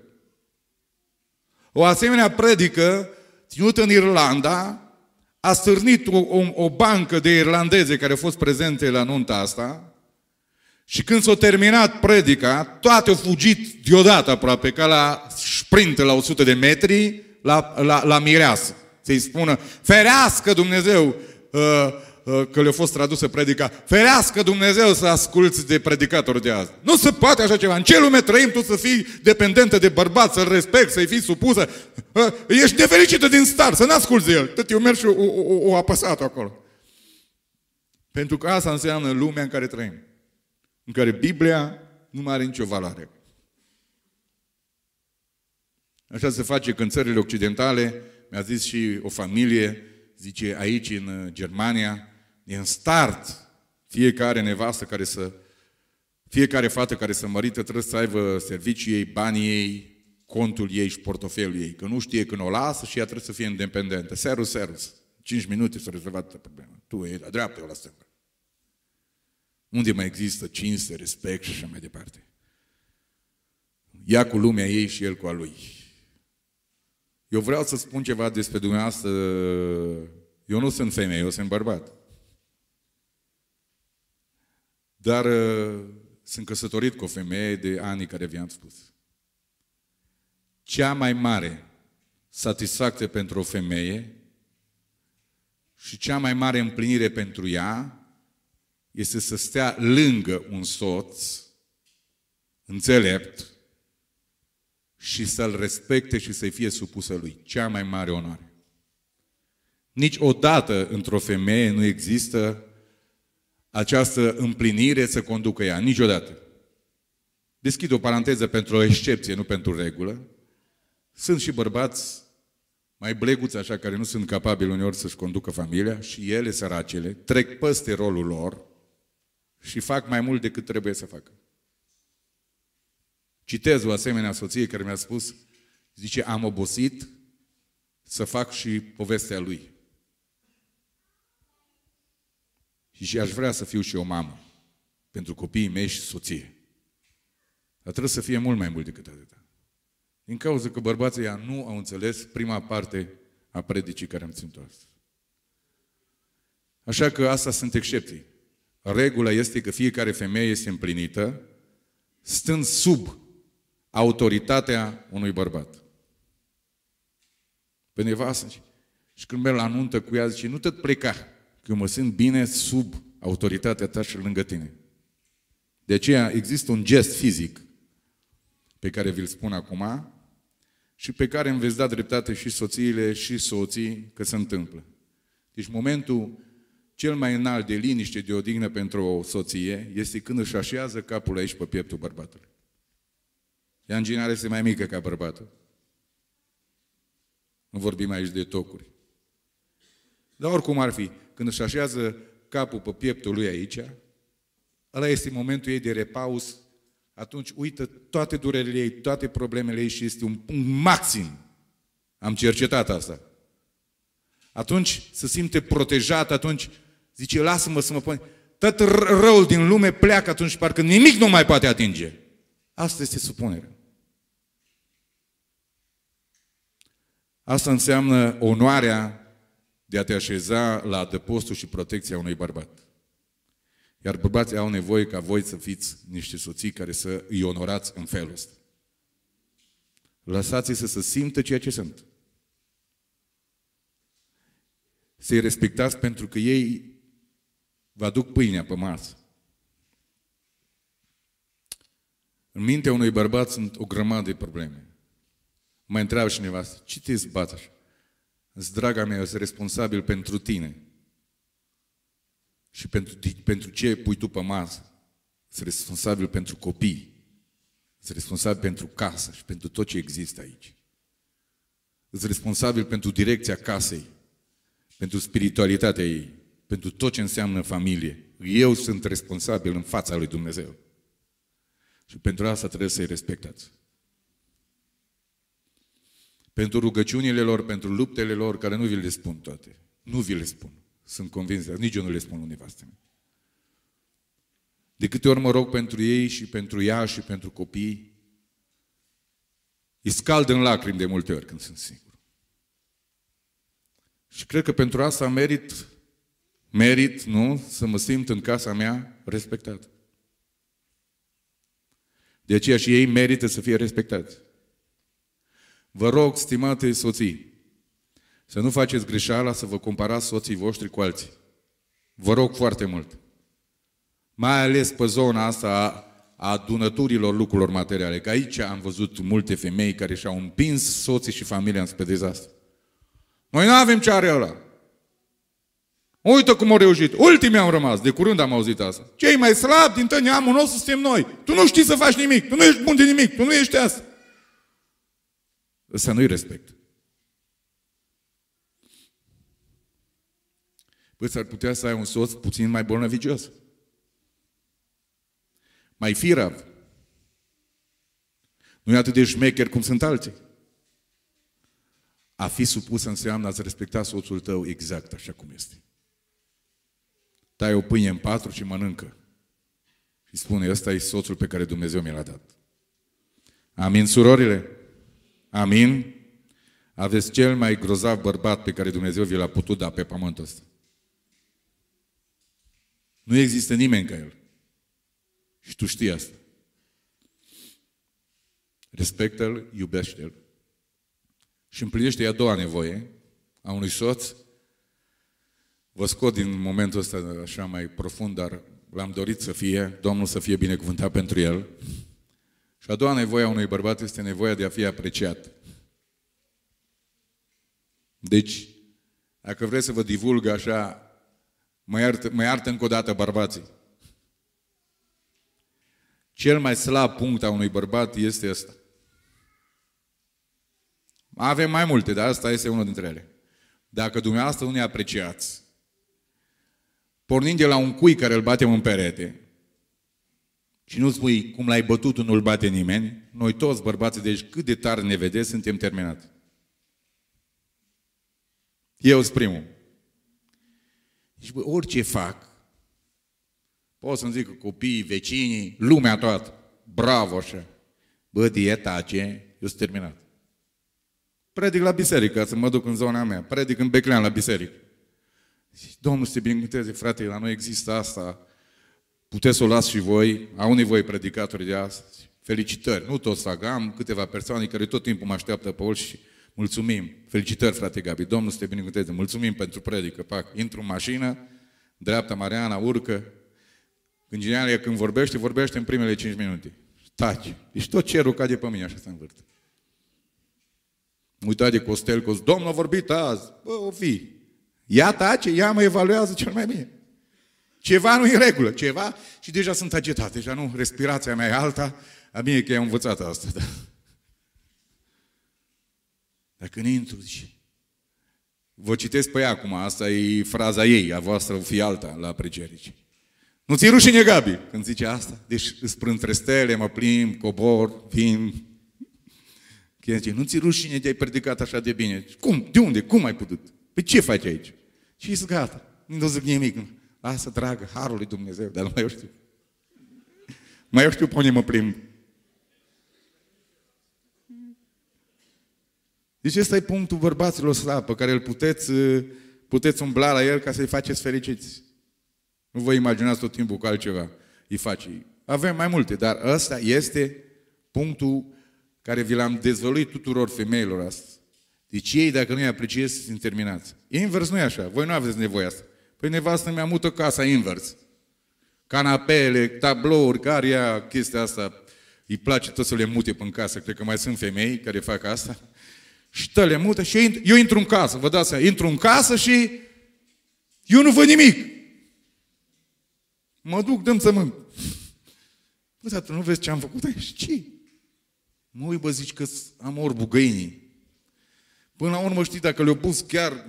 O asemenea predică ținută în Irlanda a stârnit o, o, o bancă de irlandeze care au fost prezente la nunta asta și când s-a terminat predica, toate au fugit deodată aproape, ca la sprint la o sută de metri la, la, la mireasă. Să-i spună, ferească Dumnezeu, uh, uh, că le-a fost tradusă predica, ferească Dumnezeu să asculți de predicator de azi. Nu se poate așa ceva. În ce lume trăim tu să fii dependentă de bărbat, să-l respecti, să-i fii supusă? Uh, ești nefericită din start, să n-asculți de el. Tot eu merg și o, o, o apăsat acolo. Pentru că asta înseamnă lumea în care trăim. În care Biblia nu mai are nicio valoare. Așa se face că în țările occidentale, mi-a zis și o familie, zice, aici în Germania, în start, fiecare nevastă care să, fiecare fată care se mărită trebuie să aibă serviciul ei, banii ei, contul ei și portofelul ei. Că nu știe când o lasă și ea trebuie să fie independentă. Serus, serus. Cinci minute s-a rezolvat problema. Tu e la dreapta, eu la stânga. Unde mai există cinste, respect și așa mai departe. Ea cu lumea ei și el cu a lui. Eu vreau să spun ceva despre dumneavoastră. Eu nu sunt femeie, eu sunt bărbat. Dar uh, sunt căsătorit cu o femeie de ani care vi-am spus. Cea mai mare satisfacție pentru o femeie și cea mai mare împlinire pentru ea este să stea lângă un soț înțelept și să-l respecte și să-i fie supusă lui. Cea mai mare onoare. Niciodată într-o femeie nu există această împlinire să conducă ea. Niciodată. Deschid o paranteză pentru o excepție, nu pentru regulă. Sunt și bărbați mai bleguți așa, care nu sunt capabili uneori să-și conducă familia și ele, săracele, trec peste rolul lor și fac mai mult decât trebuie să facă. Citez o asemenea soție care mi-a spus, zice, am obosit să fac și povestea lui. Și aș vrea să fiu și o mamă pentru copiii mei și soție. Dar trebuie să fie mult mai mult decât atâta. Din cauza că bărbații ea nu au înțeles prima parte a predicii care am ținut-o astăzi. Așa că asta sunt excepții. Regula este că fiecare femeie este împlinită stând sub autoritatea unui bărbat. Pe nevastă. Și când merg la nuntă cu ea, zice, nu te pleca, că eu mă simt bine sub autoritatea ta și lângă tine. De aceea există un gest fizic pe care vi-l spun acum și pe care îmi veți da dreptate și soțiile și soții că se întâmplă. Deci momentul cel mai înalt de liniște, de odihnă pentru o soție este când își așează capul aici pe pieptul bărbatului. Ea în general este mai mică ca bărbatul. Nu vorbim aici de tocuri. Dar oricum ar fi, când își așează capul pe pieptul lui aici, ăla este momentul ei de repaus, atunci uită toate durerile ei, toate problemele ei și este un punct maxim. Am cercetat asta. Atunci se simte protejat, atunci zice, lasă-mă să mă pun. Tot răul din lume pleacă atunci, parcă nimic nu mai poate atinge. Asta este supunerea. Asta înseamnă onoarea de a te așeza la adăpostul și protecția unui bărbat. Iar bărbații au nevoie ca voi să fiți niște soții care să îi onorați în felul ăsta. Lăsați-i să se simtă ceea ce sunt. Să-i respectați pentru că ei vă aduc pâinea pe masă. În mintea unui bărbat sunt o grămadă de probleme. Mă întreabă cineva, ce te zbat așa? Îți, draga mea, eu sunt responsabil pentru tine. Și pentru, pentru ce pui tu pe masă. Sunt responsabil pentru copii. Sunt responsabil pentru casă și pentru tot ce există aici. Sunt responsabil pentru direcția casei, pentru spiritualitatea ei, pentru tot ce înseamnă familie. Eu sunt responsabil în fața lui Dumnezeu. Și pentru asta trebuie să-i respectați. Pentru rugăciunile lor, pentru luptele lor, care nu vi le spun toate. Nu vi le spun. Sunt convins, dar nici eu nu le spun lui nevastă mea. De câte ori mă rog pentru ei și pentru ea și pentru copii, îi scald în lacrimi de multe ori când sunt singur. Și cred că pentru asta merit, merit, nu, să mă simt în casa mea respectat. De aceea și ei merită să fie respectați. Vă rog, stimate soții, să nu faceți greșeala să vă comparați soții voștri cu alții. Vă rog foarte mult. Mai ales pe zona asta a, a adunăturilor lucrurilor materiale. Că aici am văzut multe femei care și-au împins soții și familia înspre dezastru. Noi nu avem ce are ăla. Uite cum au reușit. Ultimii am rămas. De curând am auzit asta. Cei mai slabi din tot neamul nostru suntem noi. Tu nu știi să faci nimic. Tu nu ești bun de nimic. Tu nu ești asta. Ăsta nu-i respect. Păi s-ar putea să ai un soț puțin mai bolnavigios. Mai firav. Nu e atât de șmecher cum sunt alții. A fi supus înseamnă a-ți respecta soțul tău exact așa cum este. Tai o pâine în patru și mănâncă. Și spune, ăsta e soțul pe care Dumnezeu mi l-a dat. Amin, surorile? Amin? Aveți cel mai grozav bărbat pe care Dumnezeu vi l-a putut da pe pământul ăsta. Nu există nimeni ca el. Și tu știi asta. Respectă-l, iubește-l. Și împlinește a doua nevoie a unui soț. Vă scot din momentul ăsta așa mai profund, dar l-am dorit să fie, Domnul să fie binecuvântat pentru el. Și a doua nevoie a unui bărbat este nevoia de a fi apreciat. Deci, dacă vreți să vă divulg așa, mă iartă, mă iartă încă o dată bărbații. Cel mai slab punct a unui bărbat este ăsta. Avem mai multe, dar asta este unul dintre ele. Dacă dumneavoastră nu ne apreciați, pornind de la un cui care îl batem în perete, și nu spui cum l-ai bătut, nu-l bate nimeni, noi toți bărbații, deci cât de tare ne vedeți, suntem terminați. Eu sunt primul. Și bă, orice fac, pot să-mi zic că copiii, vecinii, lumea toată, bravo așa. Bă, dieta ce, eu sunt terminat. Predic la biserică, să mă duc în zona mea. Predic în Beclean la biserică. Domnul să te binecuvânteze, frate, la noi există asta. Puteți să o las și voi. Au nevoie predicatorii de astăzi. Felicitări. Nu toți fac. Am câteva persoane care tot timpul mă așteaptă pe și mulțumim. Felicitări, frate Gabi. Domnul să te binecuvânteze. Mulțumim pentru predică. Pac. Intru în mașină, dreapta Mariana, urcă. Când Ginealia, când vorbește, vorbește în primele cinci minute. Taci. Deci tot cerul cade pe mine, așa se învârte. Uitați de Costel, că Domnul a vorbit azi. Bă, o fi. Ea tace, ea mă evaluează cel mai bine. Ceva nu e în regulă, ceva, și deja sunt agitat, deja nu, respirația mea e alta, a bine că i-am învățat asta, da. Dar când intru, zice, vă citesc pe ea acum, asta e fraza ei, a voastră o fi alta la apreciere. Nu ți-i rușine, Gabi, când zice asta? Deci îți între stele, mă plimb, cobor, vin. Zice, nu ți-i rușine de ai predicat așa de bine? Cum? De unde? Cum ai putut? Păi ce faci aici? Și ești gata, nu zic nimic. Lasă, dragă, harul lui Dumnezeu, dar nu mai eu știu. Mai eu știu pe unde mă plimb. Deci ăsta e punctul bărbaților slabi, pe care îl puteți, puteți umbla la el ca să-i faceți fericiți. Nu vă imaginați tot timpul cu altceva. Îi faci. Avem mai multe, dar ăsta este punctul care vi l-am dezvăluit tuturor femeilor astăzi. Deci ei, dacă nu-i apreciezi, sunt terminați. Invers nu e așa. Voi nu aveți nevoie asta. Păi nevastă mea mută casa invers. Canapele, tablouri, care ia chestia asta, îi place tot să le mute pe în casă. Cred că mai sunt femei care fac asta. Și tă le mută și eu intru, eu intru în casă. Vă dați seama, intru în casă și eu nu văd nimic. Mă duc, dăm să mânc. Bă, tată, nu vezi ce am făcut aici? Ce? Mă uit, bă, zici că am orbul găinii. Până la urmă, știi, dacă le-au pus chiar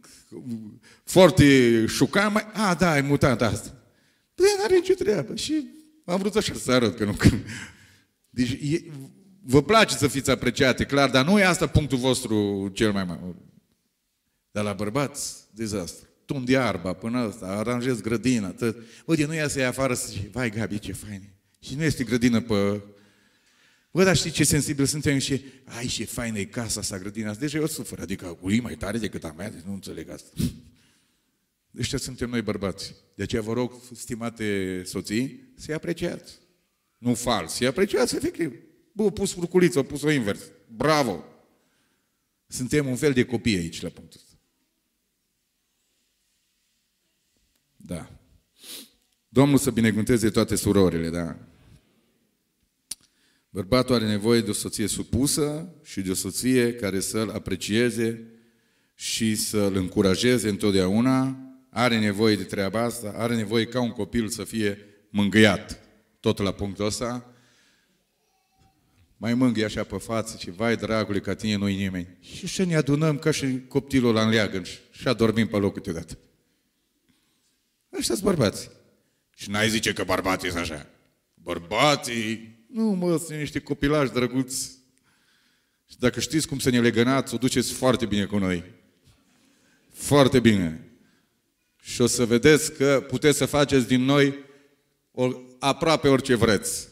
foarte șocant, mai... A, da, ai mutat asta. Bă, n-are nicio treabă. Și am vrut așa să arăt că nu... Deci, e, vă place să fiți apreciate, clar, dar nu e asta punctul vostru cel mai mare. Dar la bărbați, dezastru. Tund iarba până ăsta, aranjez grădina, tot. Bă, de nu ia să ia afară să zice, vai, Gabi, ce fain. Și nu este grădină pe... Bă, dar știi ce sensibil suntem și... Ai, ce faină e casa asta, grădina asta. Deci eu sufăr, adică cu ei mai tare decât a mea, deci nu înțeleg asta. Deci suntem noi bărbați. De aceea vă rog, stimate soții, să-i apreciați. Nu fals, să-i apreciați efectiv. Bă, a pus furculiță, a pus-o invers. Bravo! Suntem un fel de copii aici, la punctul ăsta. Da. Domnul să binecuvânteze toate surorile, da? Bărbatul are nevoie de o soție supusă și de o soție care să-l aprecieze și să-l încurajeze întotdeauna. Are nevoie de treaba asta, are nevoie ca un copil să fie mângâiat. Tot la punctul ăsta. Mai mângâie așa pe față și vai, dragule, ca tine nu-i nimeni. Și să ne adunăm ca și copilul la înleagăn și adormim pe loc câteodată. Ăștia-s bărbații. Și n-ai zice că bărbații sunt așa. Bărbații... Nu, mă, sunt niște copilași drăguți. Și dacă știți cum să ne legănați, o duceți foarte bine cu noi. Foarte bine. Și o să vedeți că puteți să faceți din noi o, aproape orice vreți.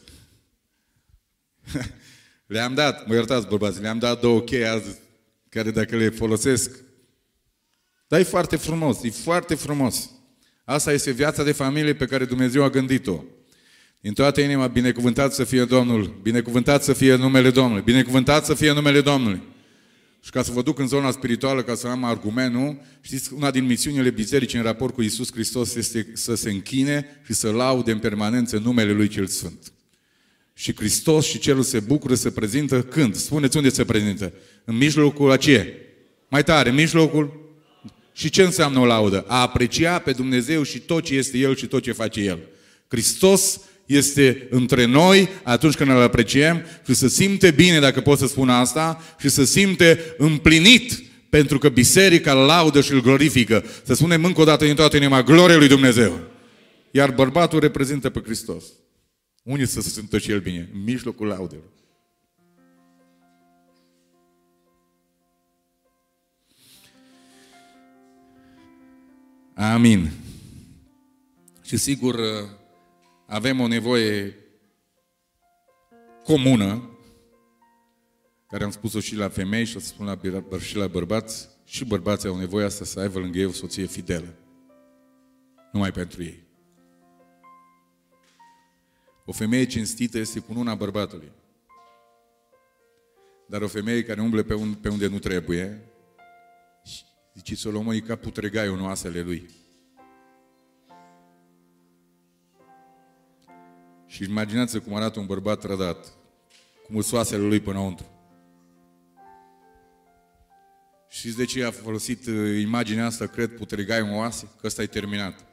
Le-am dat, mă iertați bărbați, le-am dat două chei azi, care dacă le folosesc, dar e foarte frumos, e foarte frumos. Asta este viața de familie pe care Dumnezeu a gândit-o. Din toată inima, binecuvântat să fie Domnul, binecuvântat să fie numele Domnului, binecuvântat să fie numele Domnului. Și ca să vă duc în zona spirituală, ca să am argument, nu? Știți, una din misiunile bisericii în raport cu Iisus Hristos este să se închine și să laude în permanență numele Lui cel Sfânt. Și Hristos și Cerul se bucură, se prezintă când? Spuneți unde se prezintă? În mijlocul a ce? Mai tare, în mijlocul? Și ce înseamnă o laudă? A aprecia pe Dumnezeu și tot ce este El și tot ce face El. Hristos este între noi atunci când îl apreciem și să simte bine, dacă pot să spun asta, și să simte împlinit pentru că biserica îl laudă și îl glorifică. Să spunem încă o dată din toată inima, glorie lui Dumnezeu. Iar bărbatul reprezintă pe Hristos. Unde să se simtă și el bine? În mijlocul laudelor. Amin. Și sigur avem o nevoie comună, care am spus-o și la femei și o să spun la, și la bărbați, și bărbații au nevoie asta să aibă lângă ei o soție fidelă. Numai pentru ei. O femeie cinstită este cununa bărbatului. Dar o femeie care umble pe, un, pe unde nu trebuie, zice Solomon, e ca putregaiul în oasele lui. Și imaginați-vă cum arată un bărbat trădat, cum îs oasele lui până înăuntru. Știți de ce a folosit imaginea asta, cred, putregaiul în oase? Că ăsta e terminat.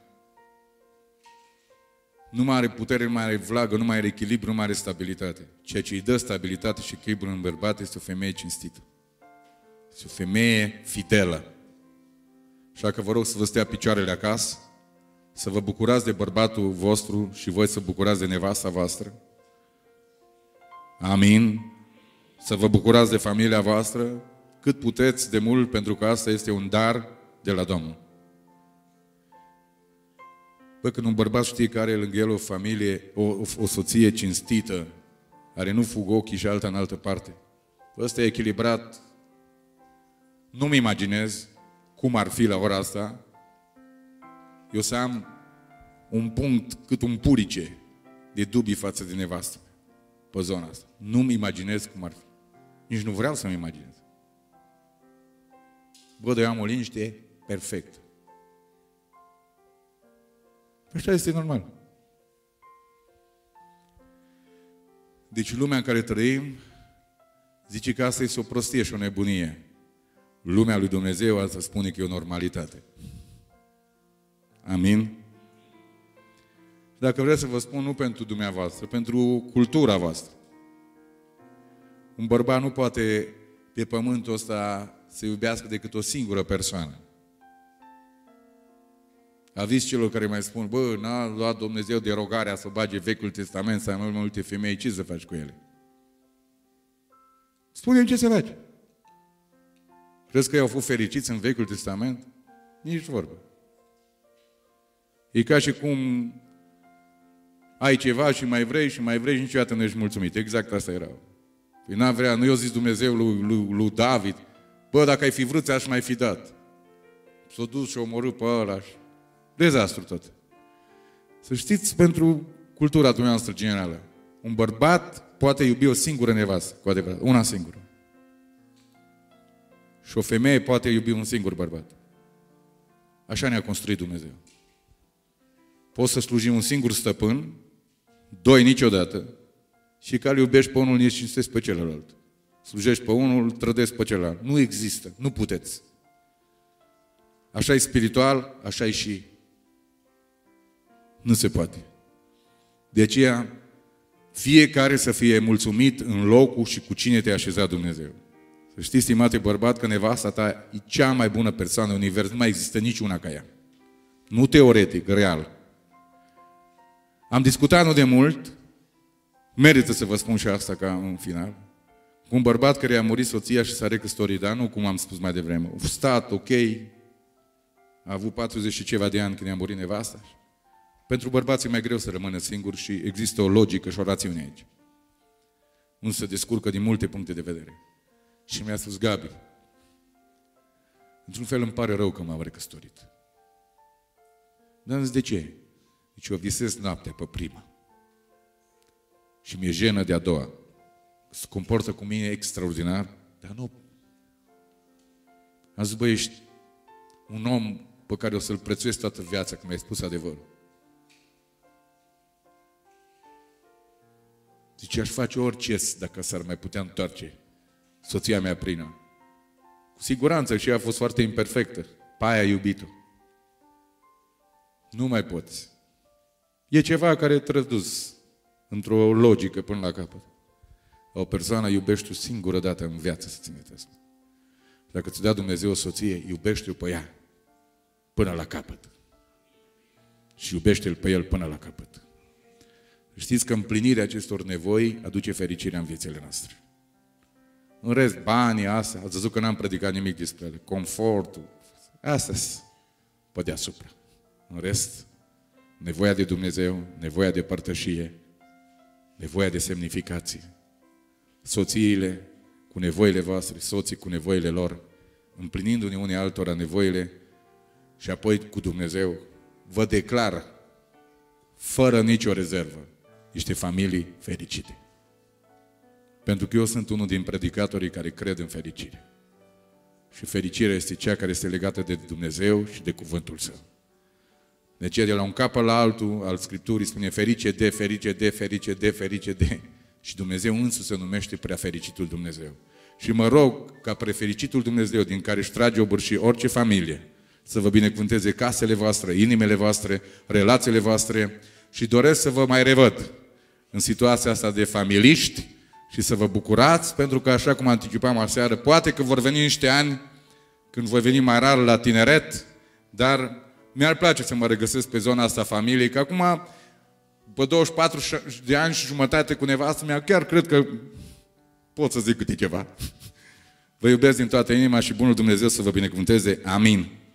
Nu mai are putere, nu mai are vlagă, nu mai are echilibru, nu mai are stabilitate. Ceea ce îi dă stabilitate și echilibru în bărbat este o femeie cinstită. Este o femeie fidelă. Așa că vă rog să vă stea picioarele acasă, să vă bucurați de bărbatul vostru și voi să bucurați de nevasta voastră. Amin. Să vă bucurați de familia voastră cât puteți de mult, pentru că asta este un dar de la Domnul. Bă, când un bărbat știe că are lângă el o familie, o, o, o soție cinstită, care nu fug ochii și alta în altă parte, ăsta e echilibrat. Nu-mi imaginez cum ar fi la ora asta eu să am un punct cât un purice de dubii față de nevastă pe zona asta. Nu-mi imaginez cum ar fi. Nici nu vreau să-mi imaginez. Bă, dar eu am o liniște perfectă. Așa este normal. Deci lumea în care trăim zice că asta este o prostie și o nebunie. Lumea lui Dumnezeu asta spune că e o normalitate. Amin? Dacă vreți să vă spun, nu pentru dumneavoastră, pentru cultura voastră. Un bărbat nu poate pe pământul ăsta să iubească decât o singură persoană. Aviți celor care mai spun, bă, n-a luat Dumnezeu derogarea să bage Vechiul Testament, să ai mai multe femei, ce să faci cu ele? Spune-mi ce să faci. Crezi că ei au fost fericiți în Vechiul Testament? Nici vorbă. E ca și cum ai ceva și mai vrei și mai vrei și niciodată nu ești mulțumit. Exact asta era. Păi n-a vrea, nu i-a zis Dumnezeu lui, lui, lui David, bă, dacă ai fi vrut, ți-aș mai fi dat. S-a dus și a omorât pe ăla și... Dezastru tot. Să știți, pentru cultura dumneavoastră generală, un bărbat poate iubi o singură nevastă, cu adevărat, una singură. Și o femeie poate iubi un singur bărbat. Așa ne-a construit Dumnezeu. Poți să sluji un singur stăpân, doi niciodată, și că îl iubești pe unul, îl cinstezi pe celălalt. Slujești pe unul, îl trădezi pe celălalt. Nu există, nu puteți. Așa e spiritual, așa e și. Nu se poate. De aceea, fiecare să fie mulțumit în locul și cu cine te-a așezat Dumnezeu. Să știi, stimate bărbat, că nevasta ta e cea mai bună persoană în univers. Nu mai există niciuna ca ea. Nu teoretic, real. Am discutat nu de mult, merită să vă spun și asta ca în final, cu un bărbat care a murit soția și s-a recăsătorit, dar nu cum am spus mai devreme. A stat, ok, a avut patruzeci și ceva de ani când i-a murit nevasta. Pentru bărbați e mai greu să rămână singur și există o logică și o rațiune aici. Nu se descurcă din multe puncte de vedere. Și mi-a spus, Gabi, într-un fel îmi pare rău că m-am recăsătorit. Dar am zis, de ce? Deci eu visez noaptea pe prima. Și mi-e jenă de a doua. Se comportă cu mine extraordinar, dar nu. Am zis, băi, ești un om pe care o să-l prețuiesc toată viața, că mi-ai spus adevărul. Zice, aș face orice dacă s-ar mai putea întoarce soția mea plină. Cu siguranță și ea a fost foarte imperfectă. Pe aia a iubit-o. Nu mai poți. E ceva care e trădus într-o logică până la capăt. O persoană iubește o singură dată în viață, să țineți asta. Dacă ți-a dat Dumnezeu o soție, iubește-o pe ea până la capăt. Și iubește-l pe el până la capăt. Știți că împlinirea acestor nevoi aduce fericirea în viețile noastre. În rest, banii, asta, ați văzut că n-am predicat nimic despre ele. Confortul, astea-s pe deasupra. În rest, nevoia de Dumnezeu, nevoia de părtășie, nevoia de semnificație. Soțiile cu nevoile voastre, soții cu nevoile lor, împlinindu-ne unii altora nevoile și apoi cu Dumnezeu, vă declar, fără nicio rezervă, niște familii fericite. Pentru că eu sunt unul din predicatorii care cred în fericire. Și fericirea este cea care este legată de Dumnezeu și de cuvântul Său. De aceea, de la un capăt la altul, al Scripturii spune ferice de, ferice de, ferice de, ferice de. Și Dumnezeu însuși se numește prea fericitul Dumnezeu. Și mă rog ca prefericitul Dumnezeu, din care își trage obârșii orice familie, să vă binecuvânteze casele voastre, inimile voastre, relațiile voastre și doresc să vă mai revăd în situația asta de familiști și să vă bucurați, pentru că, așa cum anticipam aseară, poate că vor veni niște ani când voi veni mai rar la tineret, dar mi-ar place să mă regăsesc pe zona asta familiei, că acum, pe douăzeci și patru de ani și jumătate cu nevastă mea, chiar cred că pot să zic câte ceva. Vă iubesc din toată inima și bunul Dumnezeu să vă binecuvânteze. Amin.